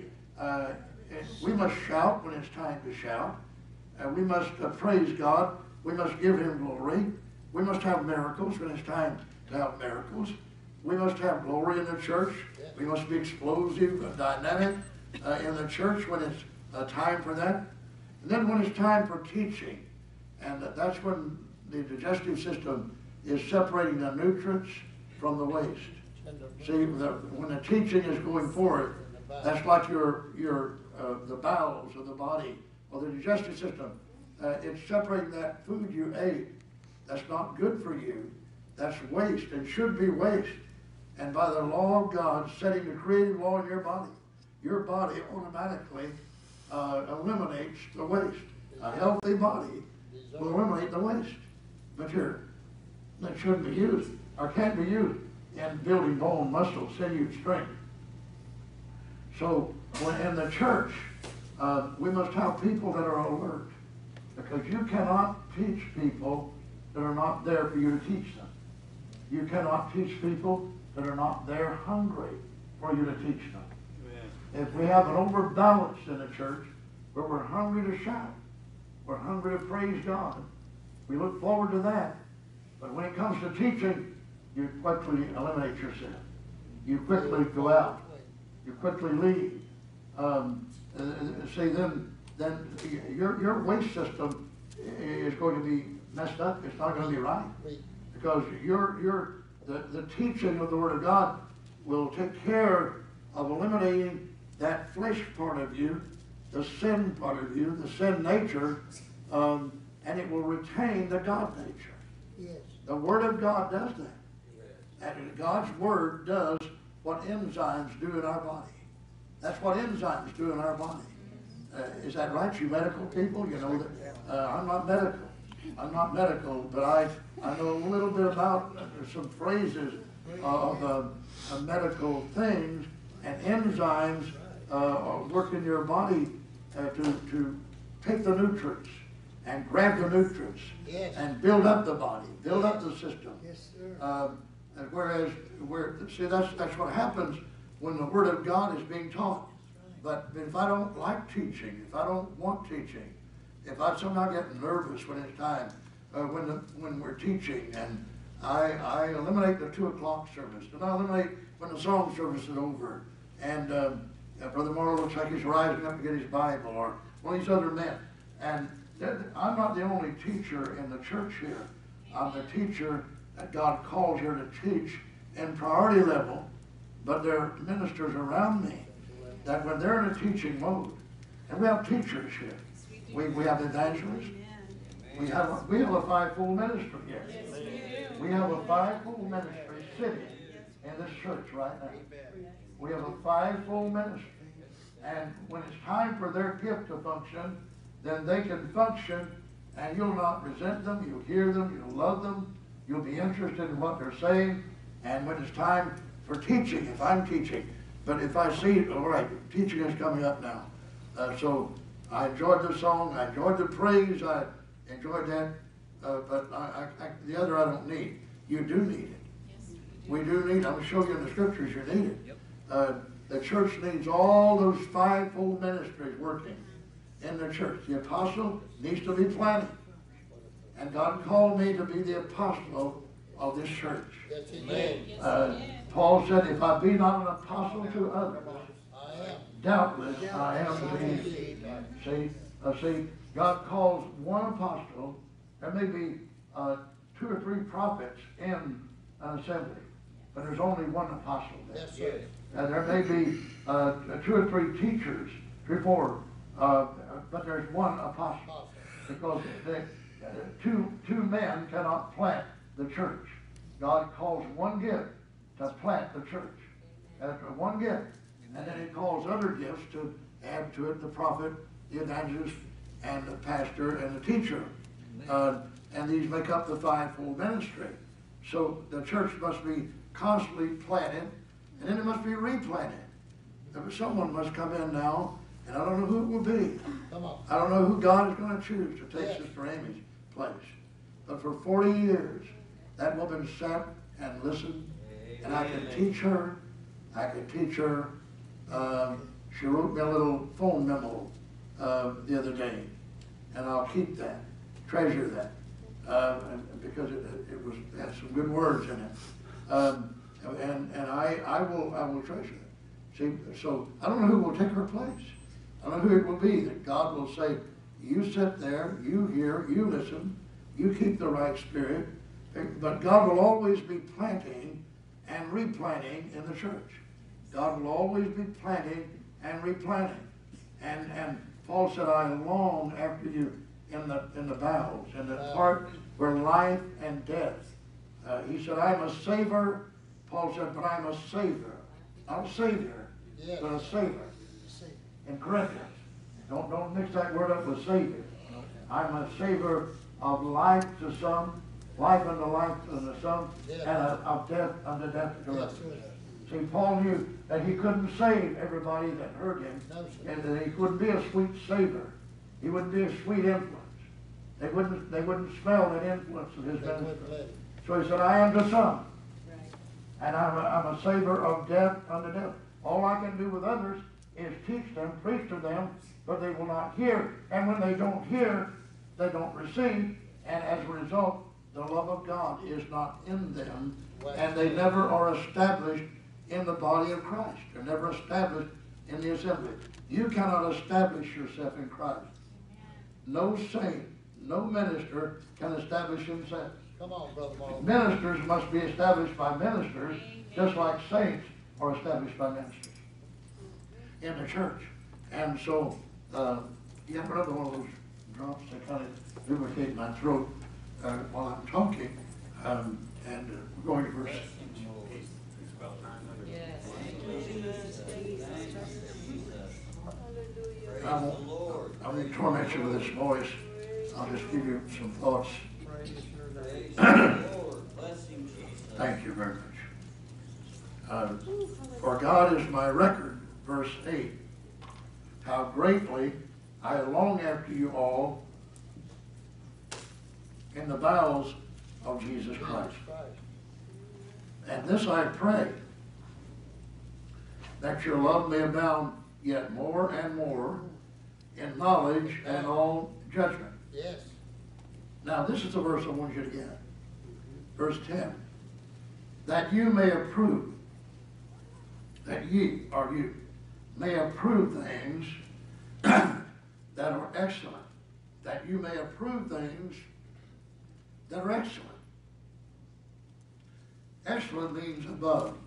shout when it's time to shout. We must praise God. We must give Him glory. We must have miracles when it's time to have miracles. We must have glory in the church. We must be explosive and dynamic in the church when it's time for that. And then when it's time for teaching, and that's when the digestive system is separating the nutrients from the waste. See, when the teaching is going forward, that's like the bowels of the body or the digestive system. It's separating that food you ate that's not good for you. That's waste and should be waste. And by the law of God, setting the creative law in your body automatically eliminates the waste. A healthy body will eliminate the waste material that shouldn't be used or can't be used in building bone, muscle, sinew, strength. So when in the church, we must have people that are alert, because you cannot teach people that are not there for you to teach them. You cannot teach people that are not there hungry for you to teach them. If we have an overbalance in the church where we're hungry to shout, we're hungry to praise God, we look forward to that. But when it comes to teaching, you quickly eliminate yourself. You quickly go out. You quickly leave. See, then your waste system is going to be messed up. It's not going to be right, because the teaching of the Word of God will take care of eliminating that flesh part of you, the sin part of you, the sin nature, and it will retain the God nature. Yes. The Word of God does that. And God's Word does what enzymes do in our body. That's what enzymes do in our body. Is that right, you medical people? You know that I'm not medical. I'm not medical, but I know a little bit about some phrases of medical things, and enzymes work in your body to take the nutrients and grab the nutrients Yes. and build up the body, build up the system. Yes, sir. And see, that's what happens when the Word of God is being taught. But if I don't like teaching, if I don't want teaching, if I somehow get nervous when it's time, when we're teaching, and I eliminate the 2 o'clock service, and I eliminate when the song service is over, and Brother Morrow looks like he's rising up to get his Bible, or one of these other men. And I'm not the only teacher in the church here. I'm the teacher that God calls here to teach in priority level, but there are ministers around me that when they're in a teaching mode, and we have teachers here, we have evangelists, we have a fivefold ministry here. We have a fivefold ministry sitting in this church right now. We have a fivefold ministry. And when it's time for their gift to function, then they can function, and you'll not resent them, you'll hear them, you'll love them, you'll be interested in what they're saying. And when it's time for teaching, if I'm teaching, but if I see, all right, teaching is coming up now. So I enjoyed the song, I enjoyed the praise, I enjoyed that, but the other I don't need. You do need it. We do need, I'm going to show you in the scriptures you need it. The church needs all those fivefold ministries working in the church. The apostle needs to be planted. And God called me to be the apostle of this church. Yes, he did. Paul said, if I be not an apostle to others, I am. doubtless I am to be. See, God calls one apostle. There may be 2 or 3 prophets in an assembly, but there's only one apostle there. Yes, sir. There may be 2 or 3 teachers, 3 or 4, but there's one apostle. Because two men cannot plant the church. God calls one gift to plant the church. One gift. And then he calls other gifts to add to it: the prophet, the evangelist, and the pastor, and the teacher. And these make up the fivefold ministry. So the church must be constantly planted, and then it must be replanted. Someone must come in now, and I don't know who it will be. Come on. I don't know who God is going to choose to take Yes. Sister Amy's place. But for 40 years, that woman sat and listened, and I could teach her. She wrote me a little phone memo the other day, and I'll keep that, treasure that, because it had some good words in it. And I will treasure it. See, so I don't know who will take her place. I don't know who it will be that God will say, you sit there, you hear, you listen, you keep the right spirit. But God will always be planting and replanting in the church. God will always be planting and replanting. And Paul said, I long after you in the bowels, in the part where life and death. He said, I'm a savor. Paul said, but I'm a savior. Not a savior, Yes. but a savor. In Corinthians. Don't mix that word up with savior. I'm a savor of life to some, life unto life unto some, Yes. and of death unto death to Yes, others. sir. See, Paul knew that he couldn't save everybody that heard him, No, sir. and that he couldn't be a sweet savor. He wouldn't be a sweet influence. They wouldn't smell that influence of his They ministry. wouldn't let it. So he said, I am to some, and I'm a savor of death unto death. All I can do with others is teach them, preach to them, but they will not hear. And when they don't hear, they don't receive, and as a result, the love of God is not in them, and they never are established in the body of Christ. They're never established in the assembly. You cannot establish yourself in Christ. No saint, no minister can establish himself. Come on, Brother Marlon. Ministers must be established by ministers, just like saints are established by ministers in the church. And so, you have another one of those drops that kind of lubricate my throat while I'm talking. We're going to verse. I won't torment you with this voice. I'll just give you some thoughts. Thank you very much. For God is my record, verse 8. How greatly I long after you all in the bowels of Jesus Christ. And this I pray, that your love may abound yet more and more in knowledge and all judgment. Yes. Now this is the verse I want you to get. Verse 10. That you may approve, that ye, or you, may approve things that are excellent. That you may approve things that are excellent. Excellent means above,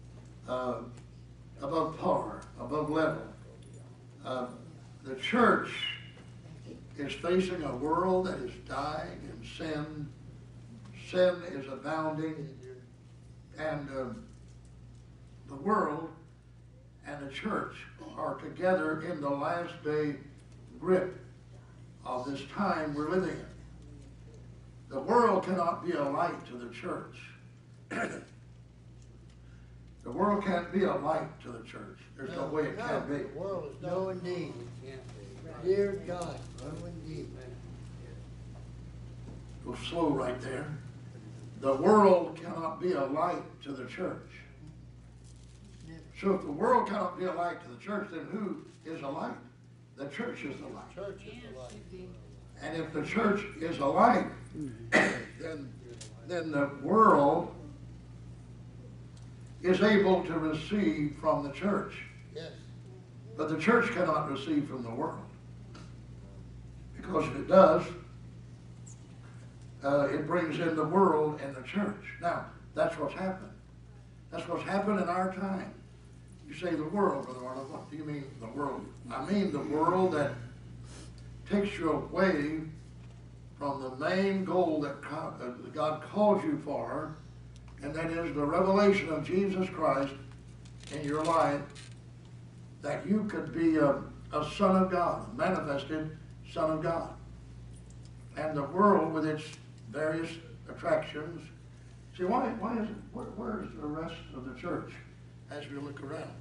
above par, above level. The church is facing a world that is dying in sin. Sin is abounding, and the world and the church are together in the last day grip of this time we're living in. The world cannot be a light to the church. The world can't be a light to the church. There's no way it can be. The world is no indeed. Dear God, no indeed. Go slow right there. The world cannot be a light to the church. So if the world cannot be a light to the church, then who is a light? The church is the light. Church is the light. And if the church is a light, then the world is able to receive from the church. Yes. But the church cannot receive from the world. Because if it does, it brings in the world and the church. Now, that's what's happened. That's what's happened in our time. You say the world, Brother Arnold. What do you mean the world? I mean the world that takes you away from the main goal that God called you for, and that is the revelation of Jesus Christ in your life, that you could be a son of God, a manifested son of God. And the world with its various attractions. See, why is it, where is the rest of the church as we look around?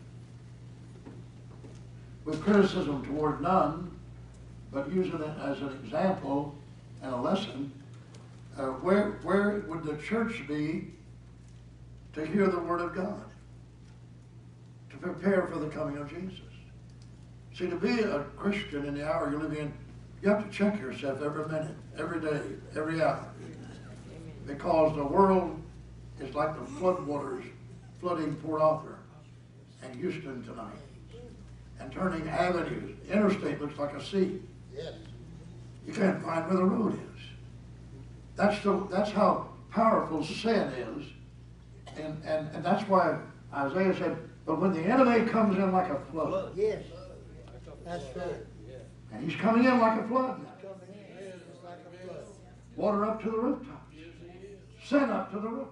With criticism toward none, but using it as an example and a lesson, where would the church be to hear the word of God, to prepare for the coming of Jesus? See, to be a Christian in the hour you live in, you have to check yourself every minute, every day, every hour. Because the world is like the floodwaters flooding Port Arthur and Houston tonight, and turning avenues. The interstate looks like a sea. Yes. You can't find where the road is. That's how powerful sin is. And that's why Isaiah said, but when the enemy comes in like a flood, Yes. That's right. and he's coming in like a flood now. Coming in just like a flood. Water up to the rooftops. Sin up to the rooftops.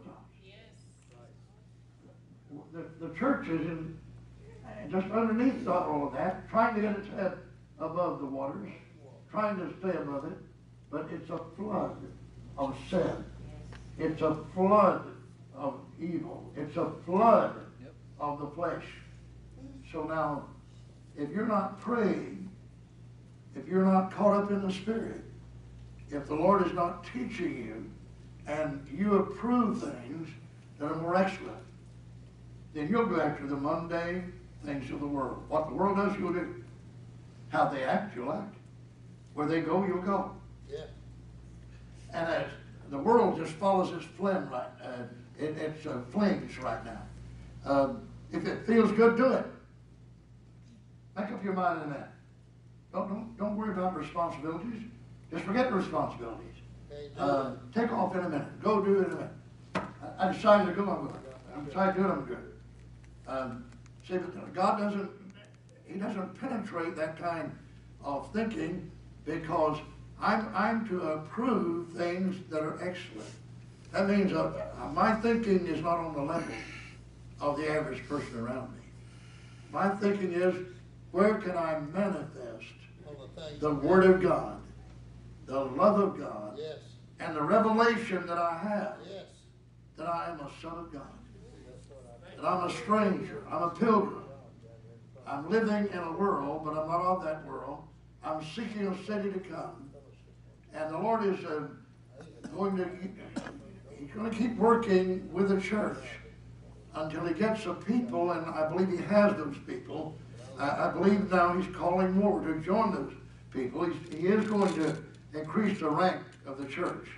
The church is in, just underneath all of that, trying to get its head above the waters, trying to stay above it, but it's a flood of sin. It's a flood of evil. It's a flood of the flesh. So now, if you're not praying, if you're not caught up in the Spirit, if the Lord is not teaching you, and you approve things that are more excellent, then you'll go after the mundane things of the world. What the world does, you'll do. How they act, you'll act. Where they go, you'll go. Yeah. And as the world just follows its flame right, its flings right now. If it feels good, do it. Make up your mind on that. Don't worry about responsibilities. Just forget the responsibilities. Take off in a minute. Go do it in a minute. I decided to go, I'm going. I decided to do it, I'm good. See, but God doesn't penetrate that kind of thinking, because I'm to approve things that are excellent. That means my thinking is not on the level of the average person around me. My thinking is, where can I manifest the Word of God, the love of God, Yes. and the revelation that I have, Yes. that I am a son of God, that I'm a stranger, I'm a pilgrim. I'm living in a world, but I'm not of that world. I'm seeking a city to come. And the Lord is he's going to keep working with the church until he gets the people, and I believe he has those people. I believe now he's calling more to join those people. He is going to increase the rank of the church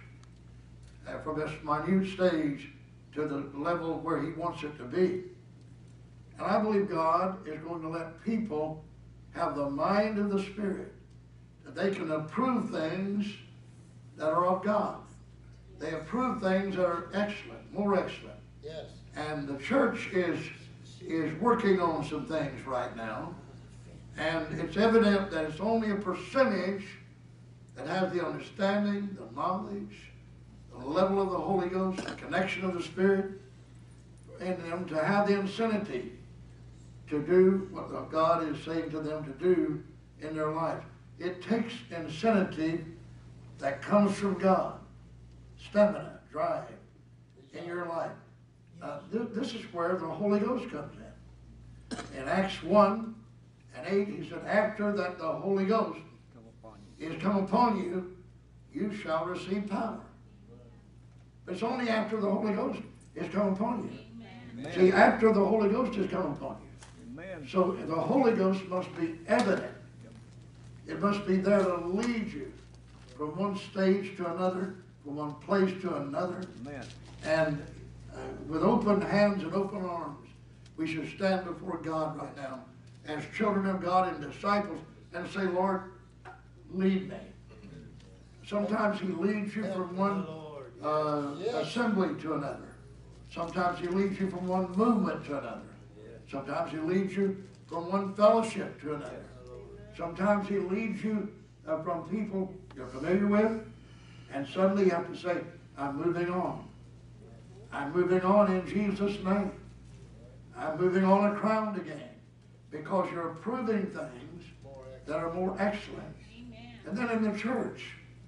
from this minute stage to the level where he wants it to be. And I believe God is going to let people have the mind of the Spirit, that they can approve things that are of God. They approve things that are excellent, more excellent. Yes. And the church is working on some things right now. And it's evident that it's only a percentage that has the understanding, the knowledge, the level of the Holy Ghost, the connection of the Spirit, and them to have the incentive to do what God is saying to them to do in their life. It takes incentive that comes from God, stamina, drive in your life. This is where the Holy Ghost comes in. In Acts 1 and 8, he said, after that the Holy Ghost is come upon you, you shall receive power. But it's only after the Holy Ghost is come upon you. Amen. See, after the Holy Ghost has come upon you. Amen. So the Holy Ghost must be evident. It must be there to lead you from one stage to another, from one place to another. Amen. And with open hands and open arms, we should stand before God right now as children of God and disciples and say, Lord, lead me. Sometimes he leads you from one assembly to another. Sometimes he leads you from one movement to another. Sometimes he leads you from one fellowship to another. Sometimes he leads you from people you're familiar with, and suddenly you have to say, I'm moving on. I'm moving on in Jesus' name. I'm moving on a crown again, because you're approving things that are more excellent. Amen. And then in the church,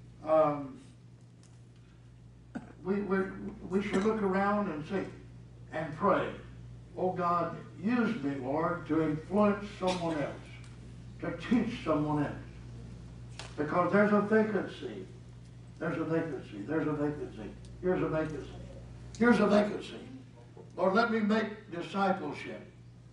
we should look around and see and pray, oh God, use me, Lord, to influence someone else, to teach someone else. Because there's a vacancy. There's a vacancy. There's a vacancy. Here's a vacancy. Here's a vacancy. Lord, let me make discipleship.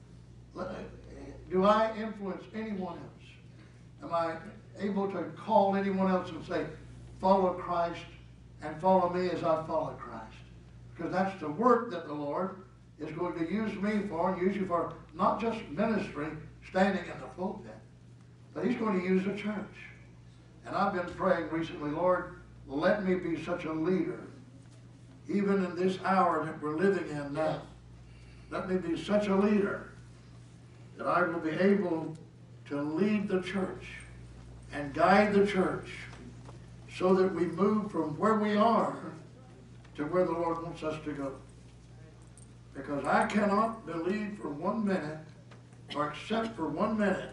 Do I influence anyone else? Am I able to call anyone else and say, follow Christ and follow me as I follow Christ? Because that's the work that the Lord is going to use me for, and use you for, not just ministry, standing in the pulpit, but he's going to use the church. And I've been praying recently, Lord, let me be such a leader, even in this hour that we're living in now. Let me be such a leader that I will be able to lead the church and guide the church so that we move from where we are to where the Lord wants us to go. Because I cannot believe for 1 minute, or accept for 1 minute,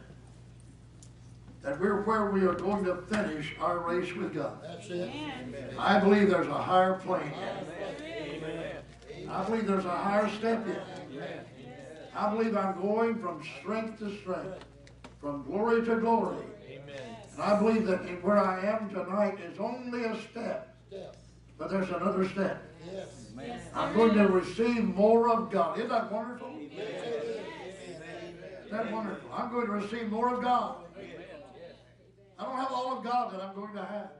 that we're where we are going to finish our race with God. That's it. I believe there's a higher plane yet. I believe there's a higher step yet. I believe I'm going from strength to strength, from glory to glory. And I believe that where I am tonight is only a step, but there's another step. I'm going to receive more of God. Isn't that wonderful? Isn't that wonderful? I'm going to receive more of God. I don't have all of God that I'm going to have.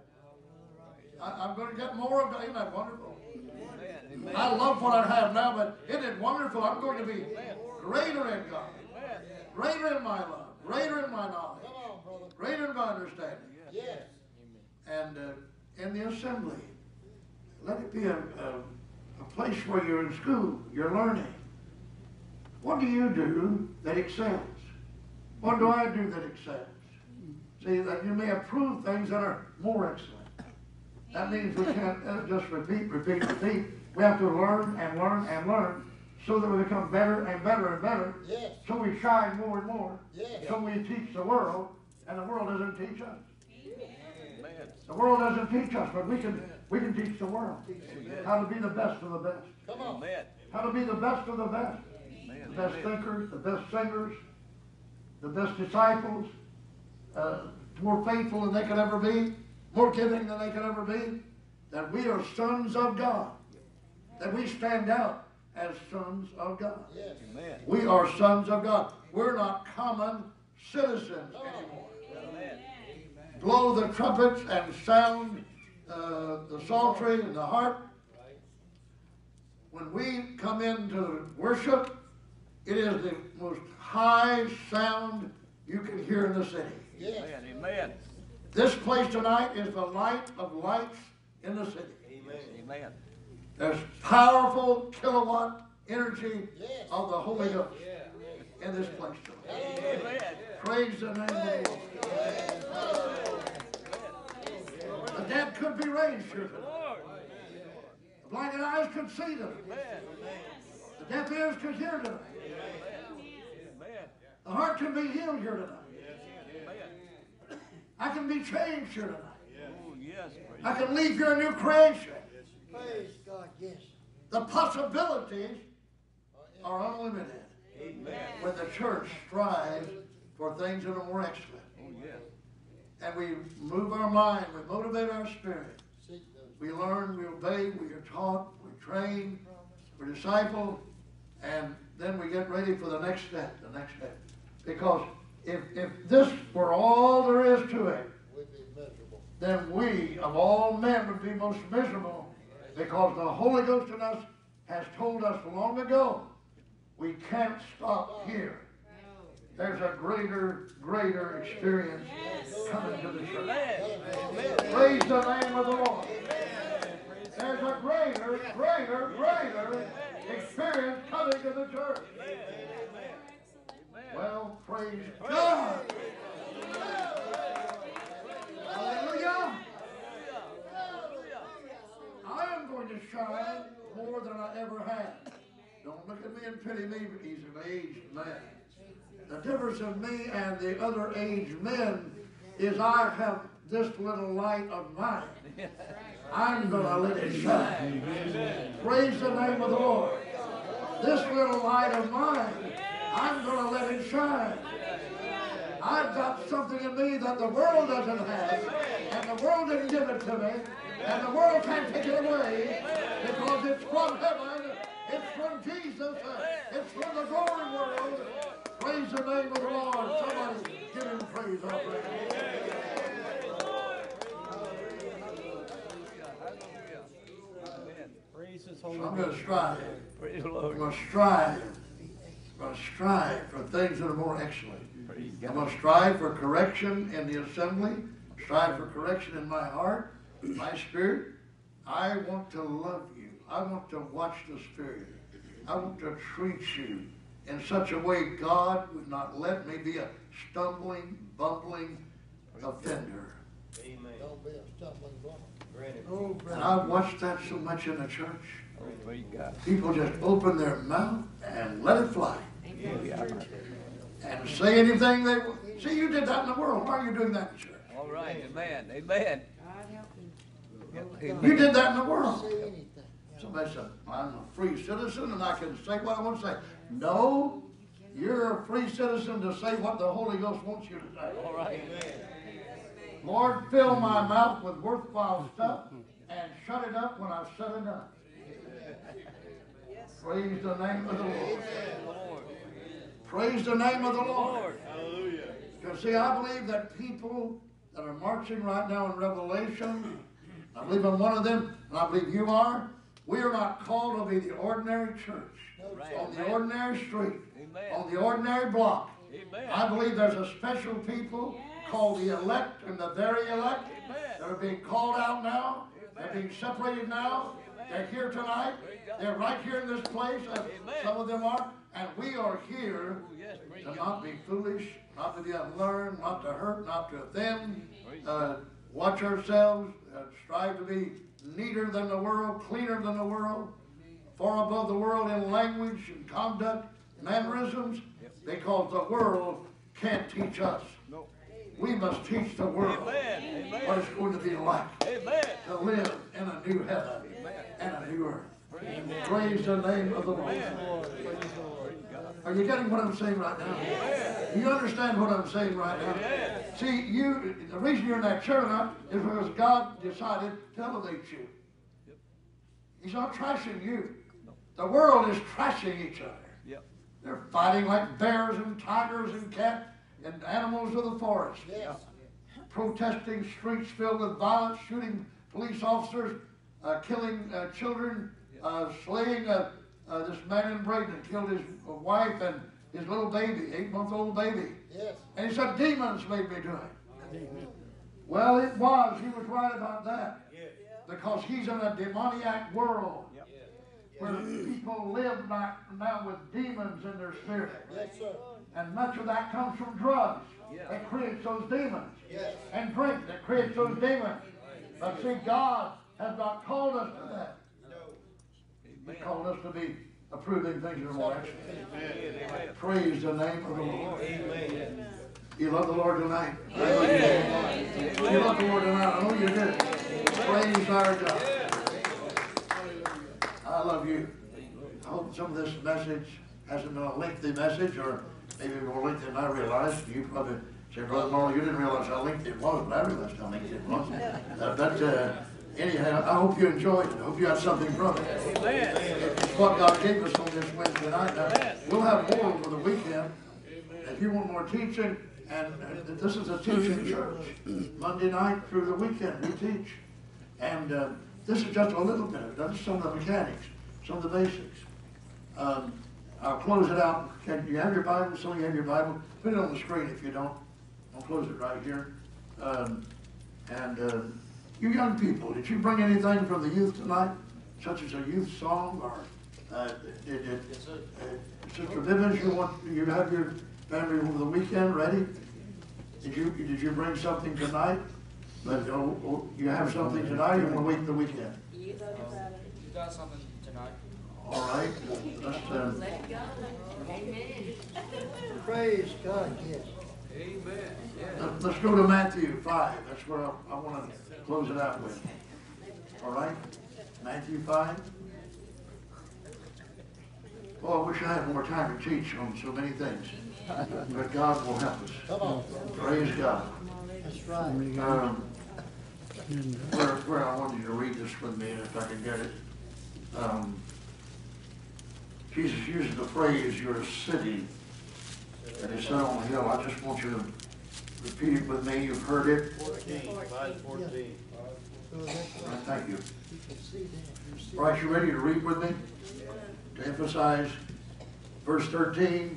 I'm going to get more of God. Isn't that wonderful? I love what I have now, but isn't it wonderful? I'm going to be greater in God, greater in my love, greater in my knowledge, greater in my understanding. And in the assembly, let it be a place where you're in school, you're learning. What do you do that excels? What do I do that excels? See, that you may approve things that are more excellent. That means we can't just repeat. We have to learn and learn and learn so that we become better and better and better. So we shine more and more. So we teach the world, and the world doesn't teach us. The world doesn't teach us, but we can teach the world how to be the best of the best. Come on. How to be the best of the best. The best thinkers, the best singers, the best disciples, more faithful than they could ever be, more giving than they could ever be. that we are sons of God, that we stand out as sons of God. Yes. Amen. We are sons of God. We're not common citizens anymore. Amen. Blow the trumpets and sound the psaltery and the harp. When we come into worship, it is the most high sound you can hear in the city. Yes. Amen. Amen. This place tonight is the light of lights in the city. Amen. There's powerful kilowatt energy Yes. of the Holy Ghost in this place tonight. Amen. Praise the name of the Lord. The dead could be raised here tonight. Lord. The blinded eyes could see tonight. Amen. The deaf ears could hear tonight. Amen. The heart can be healed here tonight. Amen. I can be changed here tonight. Oh, yes. Praise I can leave here a new creation. Praise God, yes. The possibilities are unlimited Amen. when the church strives for things that are more excellent. Oh, yes. And we move our mind, we motivate our spirit. Seek those. We learn, we obey, we are taught, we train, we're discipled, and then we get ready for the next step, Because if this were all there is to it, We'd be miserable. then we, of all men, would be most miserable, because the Holy Ghost in us has told us long ago, we can't stop here. There's a greater experience coming to the church. Amen. Praise the name of the Lord. There's a greater experience coming to the church. Well, praise God. Hallelujah. I am going to shine more than I ever have. Don't look at me and pity me, but he's an aged man. The difference of me and the other aged men is I have this little light of mine. I'm going to let it shine. Praise the name of the Lord. This little light of mine, I'm going to let it shine. I've got something in me that the world doesn't have, and the world didn't give it to me, and the world can't take it away, because it's from heaven, it's from Jesus, it's from the glory world. Praise the name of the Lord. Somebody give him praise offering. Praise His So holy I'm name. going to strive. Praise the I'm Lord. going to strive. I'm going to strive for things that are more excellent. Praise I'm God. going to strive for correction in the assembly, strive for correction in my heart, my spirit. I want to love you. I want to watch the Spirit. I want to treat you in such a way God would not let me be a stumbling, bumbling offender. Don't be a stumbling block. Oh, And brother. I've watched that so much in the church. Oh, praise God. People just open their mouth and let it fly. Yeah. And say anything they want. See, you did that in the world. Why are you doing that in church? All right. Amen. Amen. You Amen. did that in the world. Say anything. Somebody said, I'm a free citizen and I can say what I want to say. No, you're a free citizen to say what the Holy Ghost wants you to say. All right. Lord, fill my mouth with worthwhile stuff and shut it up when I've said enough. Praise the name of the Lord. Lord. Praise the name of the Lord. Lord. Hallelujah. Because see, I believe that people that are marching right now in Revelation, I believe I'm one of them, and I believe you are, we are not called to be the ordinary church, Right. on the ordinary street, Amen. on the ordinary block. Amen. I believe there's a special people called the elect and the very elect that are being called out now. They're being separated now. They're here tonight. They're right here in this place. Some of them are. And we are here Oh, yes. Praise to God. not be foolish, not to be unlearned, not to hurt, not to offend. Watch ourselves. Strive to be neater than the world, cleaner than the world, far above the world in language and conduct, mannerisms, because the world can't teach us. No. We must teach the world Amen. what Amen. it's going to be like Amen. to live in a new heaven and a new earth. Praise the name of the Lord. Are you getting what I'm saying right now? Do you understand what I'm saying right now? See, the reason you're in that chair now is because God decided to elevate you. He's not trashing you. The world is trashing each other. Yep. They're fighting like bears and tigers and cats and animals of the forest. Yes. Protesting streets filled with violence, shooting police officers, killing children, slaying this man in Braden, killed his wife and his little baby, 8-month-old baby. Yes. And he said, demons made me do it. Well, it was. He was right about that. Because he's in a demoniac world where people live now with demons in their spirit. Yes, sir. And much of that comes from drugs that creates those demons. Yes. And drink that creates those demons. But see, God has not called us to that. He called us to be approving things in the more excellent. Praise the name of the Lord. Amen. You love the Lord tonight? Amen. You love the Lord tonight. I know you do. Praise our God. I love you. I hope some of this message hasn't been a lengthy message, or maybe more lengthy than I realized. You probably say, Brother Morrow, you didn't realize how lengthy it was, but I realized how lengthy it was. Anyhow, I hope you enjoyed it. I hope you got something from it. Amen. It's what God gave us on this Wednesday night. Now, we'll have more over the weekend. If you want more teaching, and this is a teaching church. Monday night through the weekend we teach. And this is just a little bit of it. That's some of the mechanics, some of the basics. I'll close it out. You have your Bible? Some of you have your Bible. Put it on the screen if you don't. I'll close it right here. You young people, did you bring anything from the youth tonight? Such as a youth song, or Sister Vivens, you have your family over the weekend ready? Did you bring something tonight? But you have something tonight, you want to wait the weekend? You got something tonight. All right. Let's, let it go. Amen. Praise God, yes. Amen. let's go to Matthew 5. That's where I want to close it out with. All right? Matthew 5. Oh, I wish I had more time to teach on so many things. But God will help us. Come on. Praise God. That's right. Where I wanted you to read this with me, and if I can get it. Jesus uses the phrase, you're a city that is set on a hill. I just want you to repeat it with me. You've heard it. 14. So that's right. Thank you. You can see that. You see All right, you ready to read with me? To emphasize verse 13.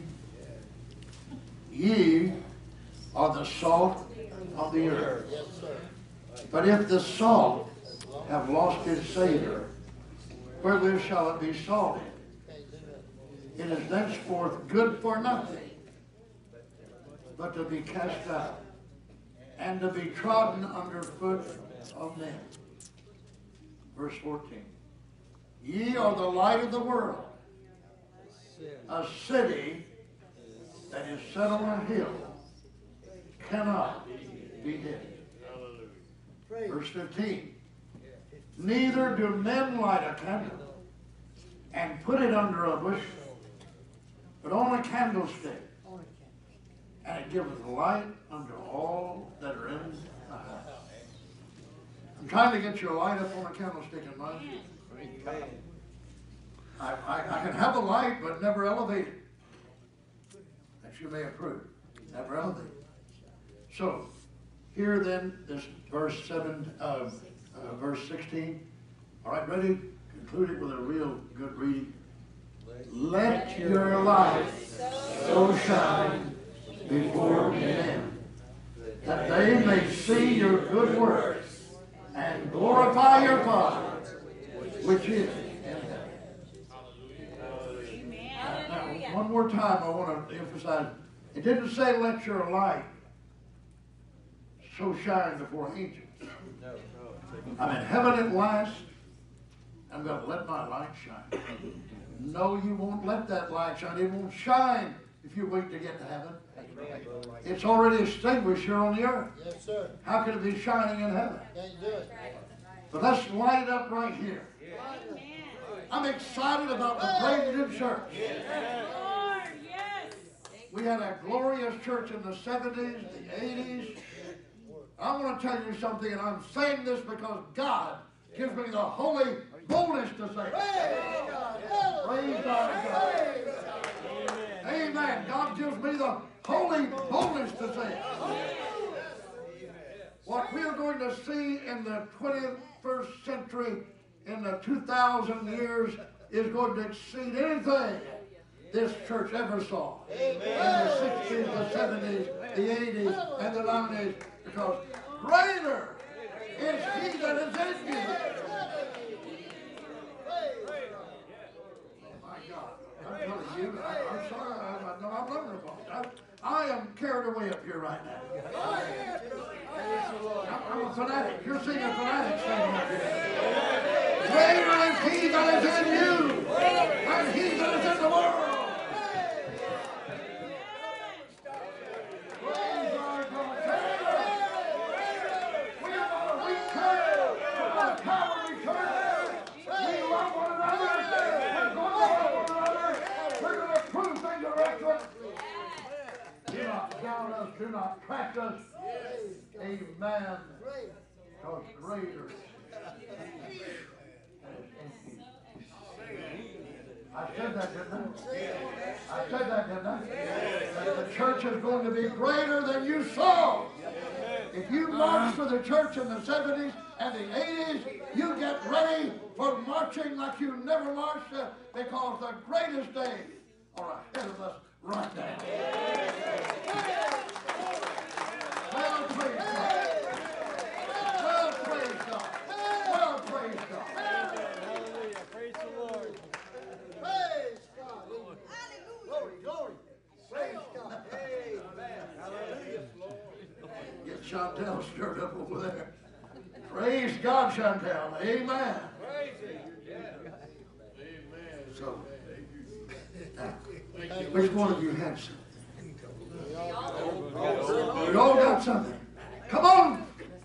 Ye are the salt of the earth. Yes, sir. But if the salt have lost its savor, wherewith shall it be salted? Can't do that. It is thenceforth good for nothing, but to be cast out, and to be trodden under foot of men. Verse 14. Ye are the light of the world. A city that is set on a hill cannot be hid. Praise. Verse 15. Neither do men light a candle and put it under a bushel, but on a candlestick, On a and it giveth light unto all that are in the house. I'm trying to get you a light up on a candlestick in mine. I can have a light, but never elevate it. That you may approve. Never elevate it. So, here then, this verse 16. All right, ready? Conclude it with a real good reading. Let your light so shine before men, that they may see your good works and glorify your Father, which is in heaven. Now, one more time, I want to emphasize, it didn't say let your light so shine before angels. I'm in heaven at last. I'm going to let my light shine. No, you won't let that light shine. It won't shine if you wait to get to heaven. It's already extinguished here on the earth. Yes, sir. How can it be shining in heaven? Can't do it. But let's light it up right here. I'm excited about the Bradenton Church. Lord, yes. We had a glorious church in the 70s, the 80s. I want to tell you something, and I'm saying this because God gives me the holy boldness to say, praise God. Amen. God gives me the holy boldness to say it. What we are going to see in the 21st century, in the 2,000 years, is going to exceed anything this church ever saw. In the 60s, the 70s, the 80s, and the 90s. Because greater is He that is in you. My God. I'm telling you, I'm sorry. I'm vulnerable. I am carried away up here right now. I'm a fanatic. You're seeing a fanatic standing up here. Greater is He that is in you than he that is in the world. Praise our God. We are not a weak church. We're not a cowardly church. We love one another. We're going to love one another. We're going to prove things are excellent. Do not doubt us. Do not track us. Amen. Because greater. I said that, didn't I? I said that, didn't I? That the church is going to be greater than you saw. If you march for the church in the 70s and the 80s, you get ready for marching like you never marched because the greatest days are ahead of us right now. Well, praise God. Well, praise God. Well, praise God. Hallelujah. Praise the Lord. Praise God. Glory, glory. Praise God. Amen. Hallelujah. Get Chantel stirred up over there. Praise God, Chantel. Amen. So, now, which one of you had something? We all got something. Come on.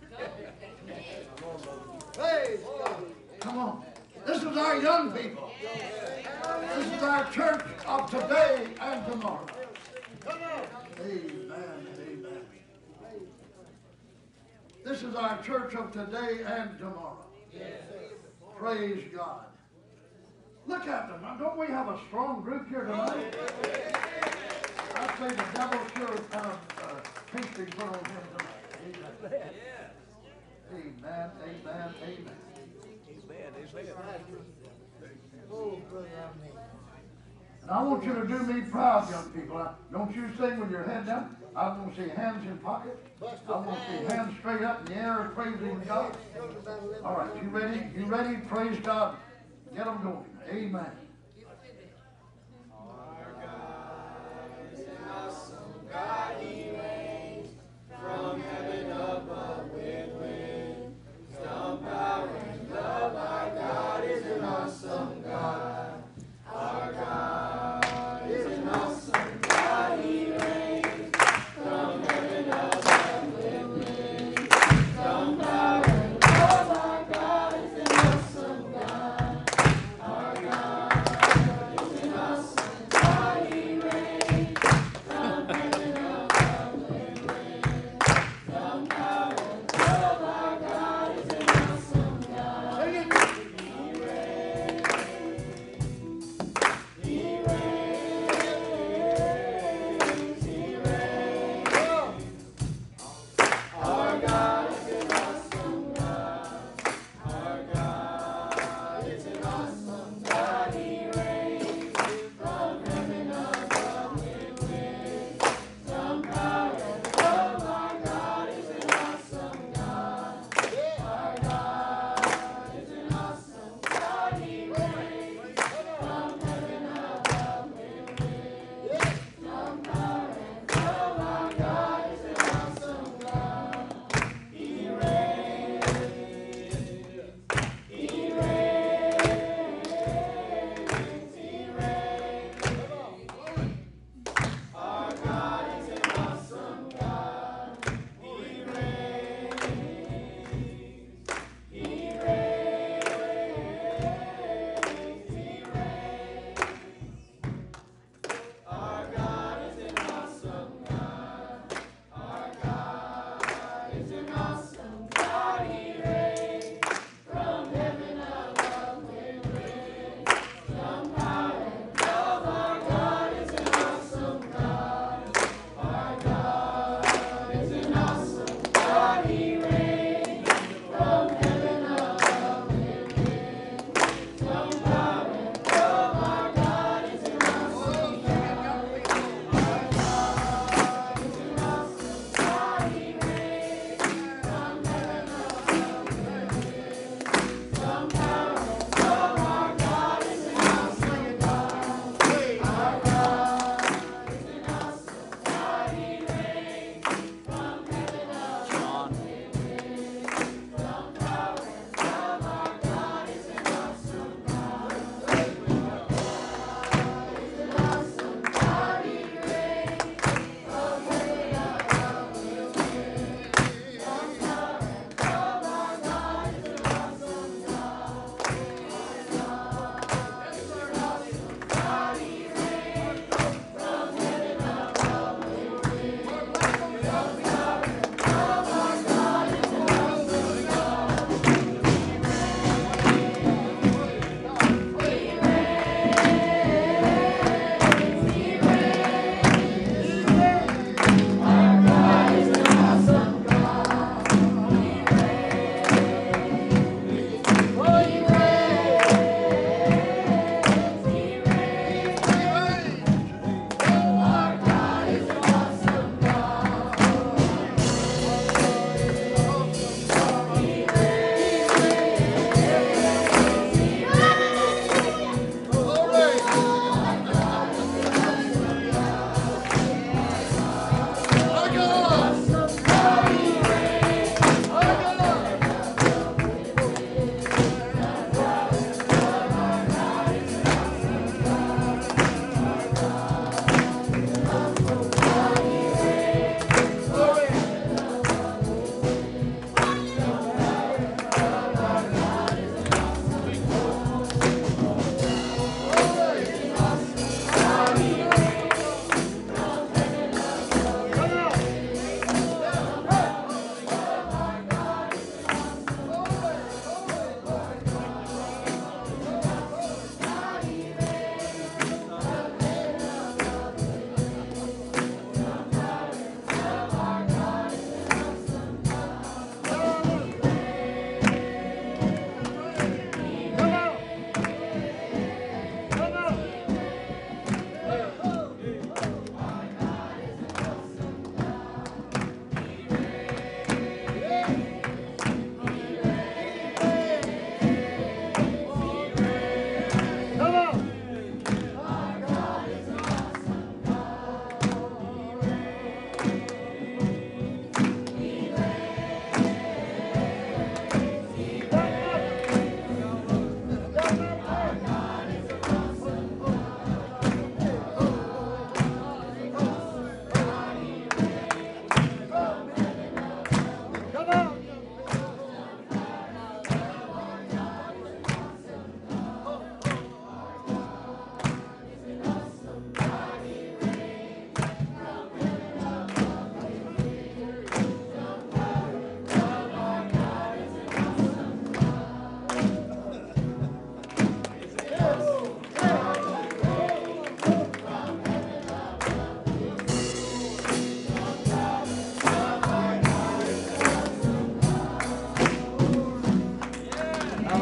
Praise God. Come on. This is our young people. This is our church of today and tomorrow. Amen. Amen. This is our church of today and tomorrow. Praise God. Look at them. Now, don't we have a strong group here tonight? I'd say the devil sure kind of tasting put on him tonight. Amen. Amen. Amen. Oh, brother, amen. And I want you to do me proud, young people. Don't you sing with your head down. I want to see hands in pockets. I want to see hands straight up in the air praising God. All right, you ready? You ready? Praise God. Get them going. Amen.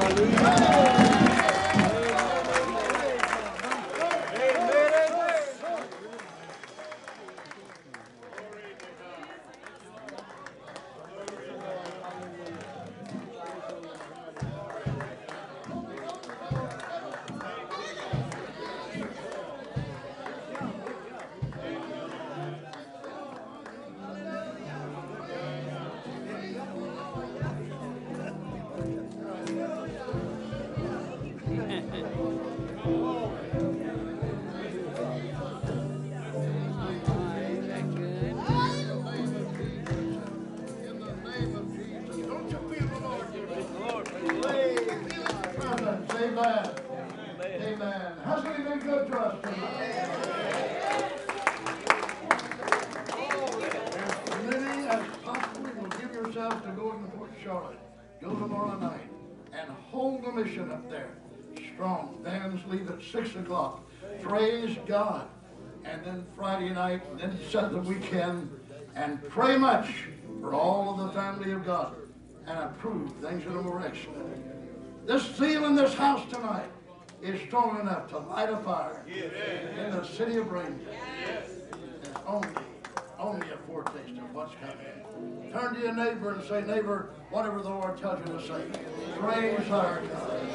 Amen. Amen. Hasn't he been good to us tonight? As many as possibly will give yourselves to going to Fort Charlotte. Go tomorrow night and hold the mission up there. Strong. Bands leave at 6 o'clock. Praise God. And then Friday night, and then Sunday weekend, and pray much for all of the family of God. And approve things that are more excellent. This zeal in this house tonight is strong enough to light a fire in the city of Raymond. It's only a foretaste of what's coming. Turn to your neighbor and say, neighbor, whatever the Lord tells you to say, praise our God.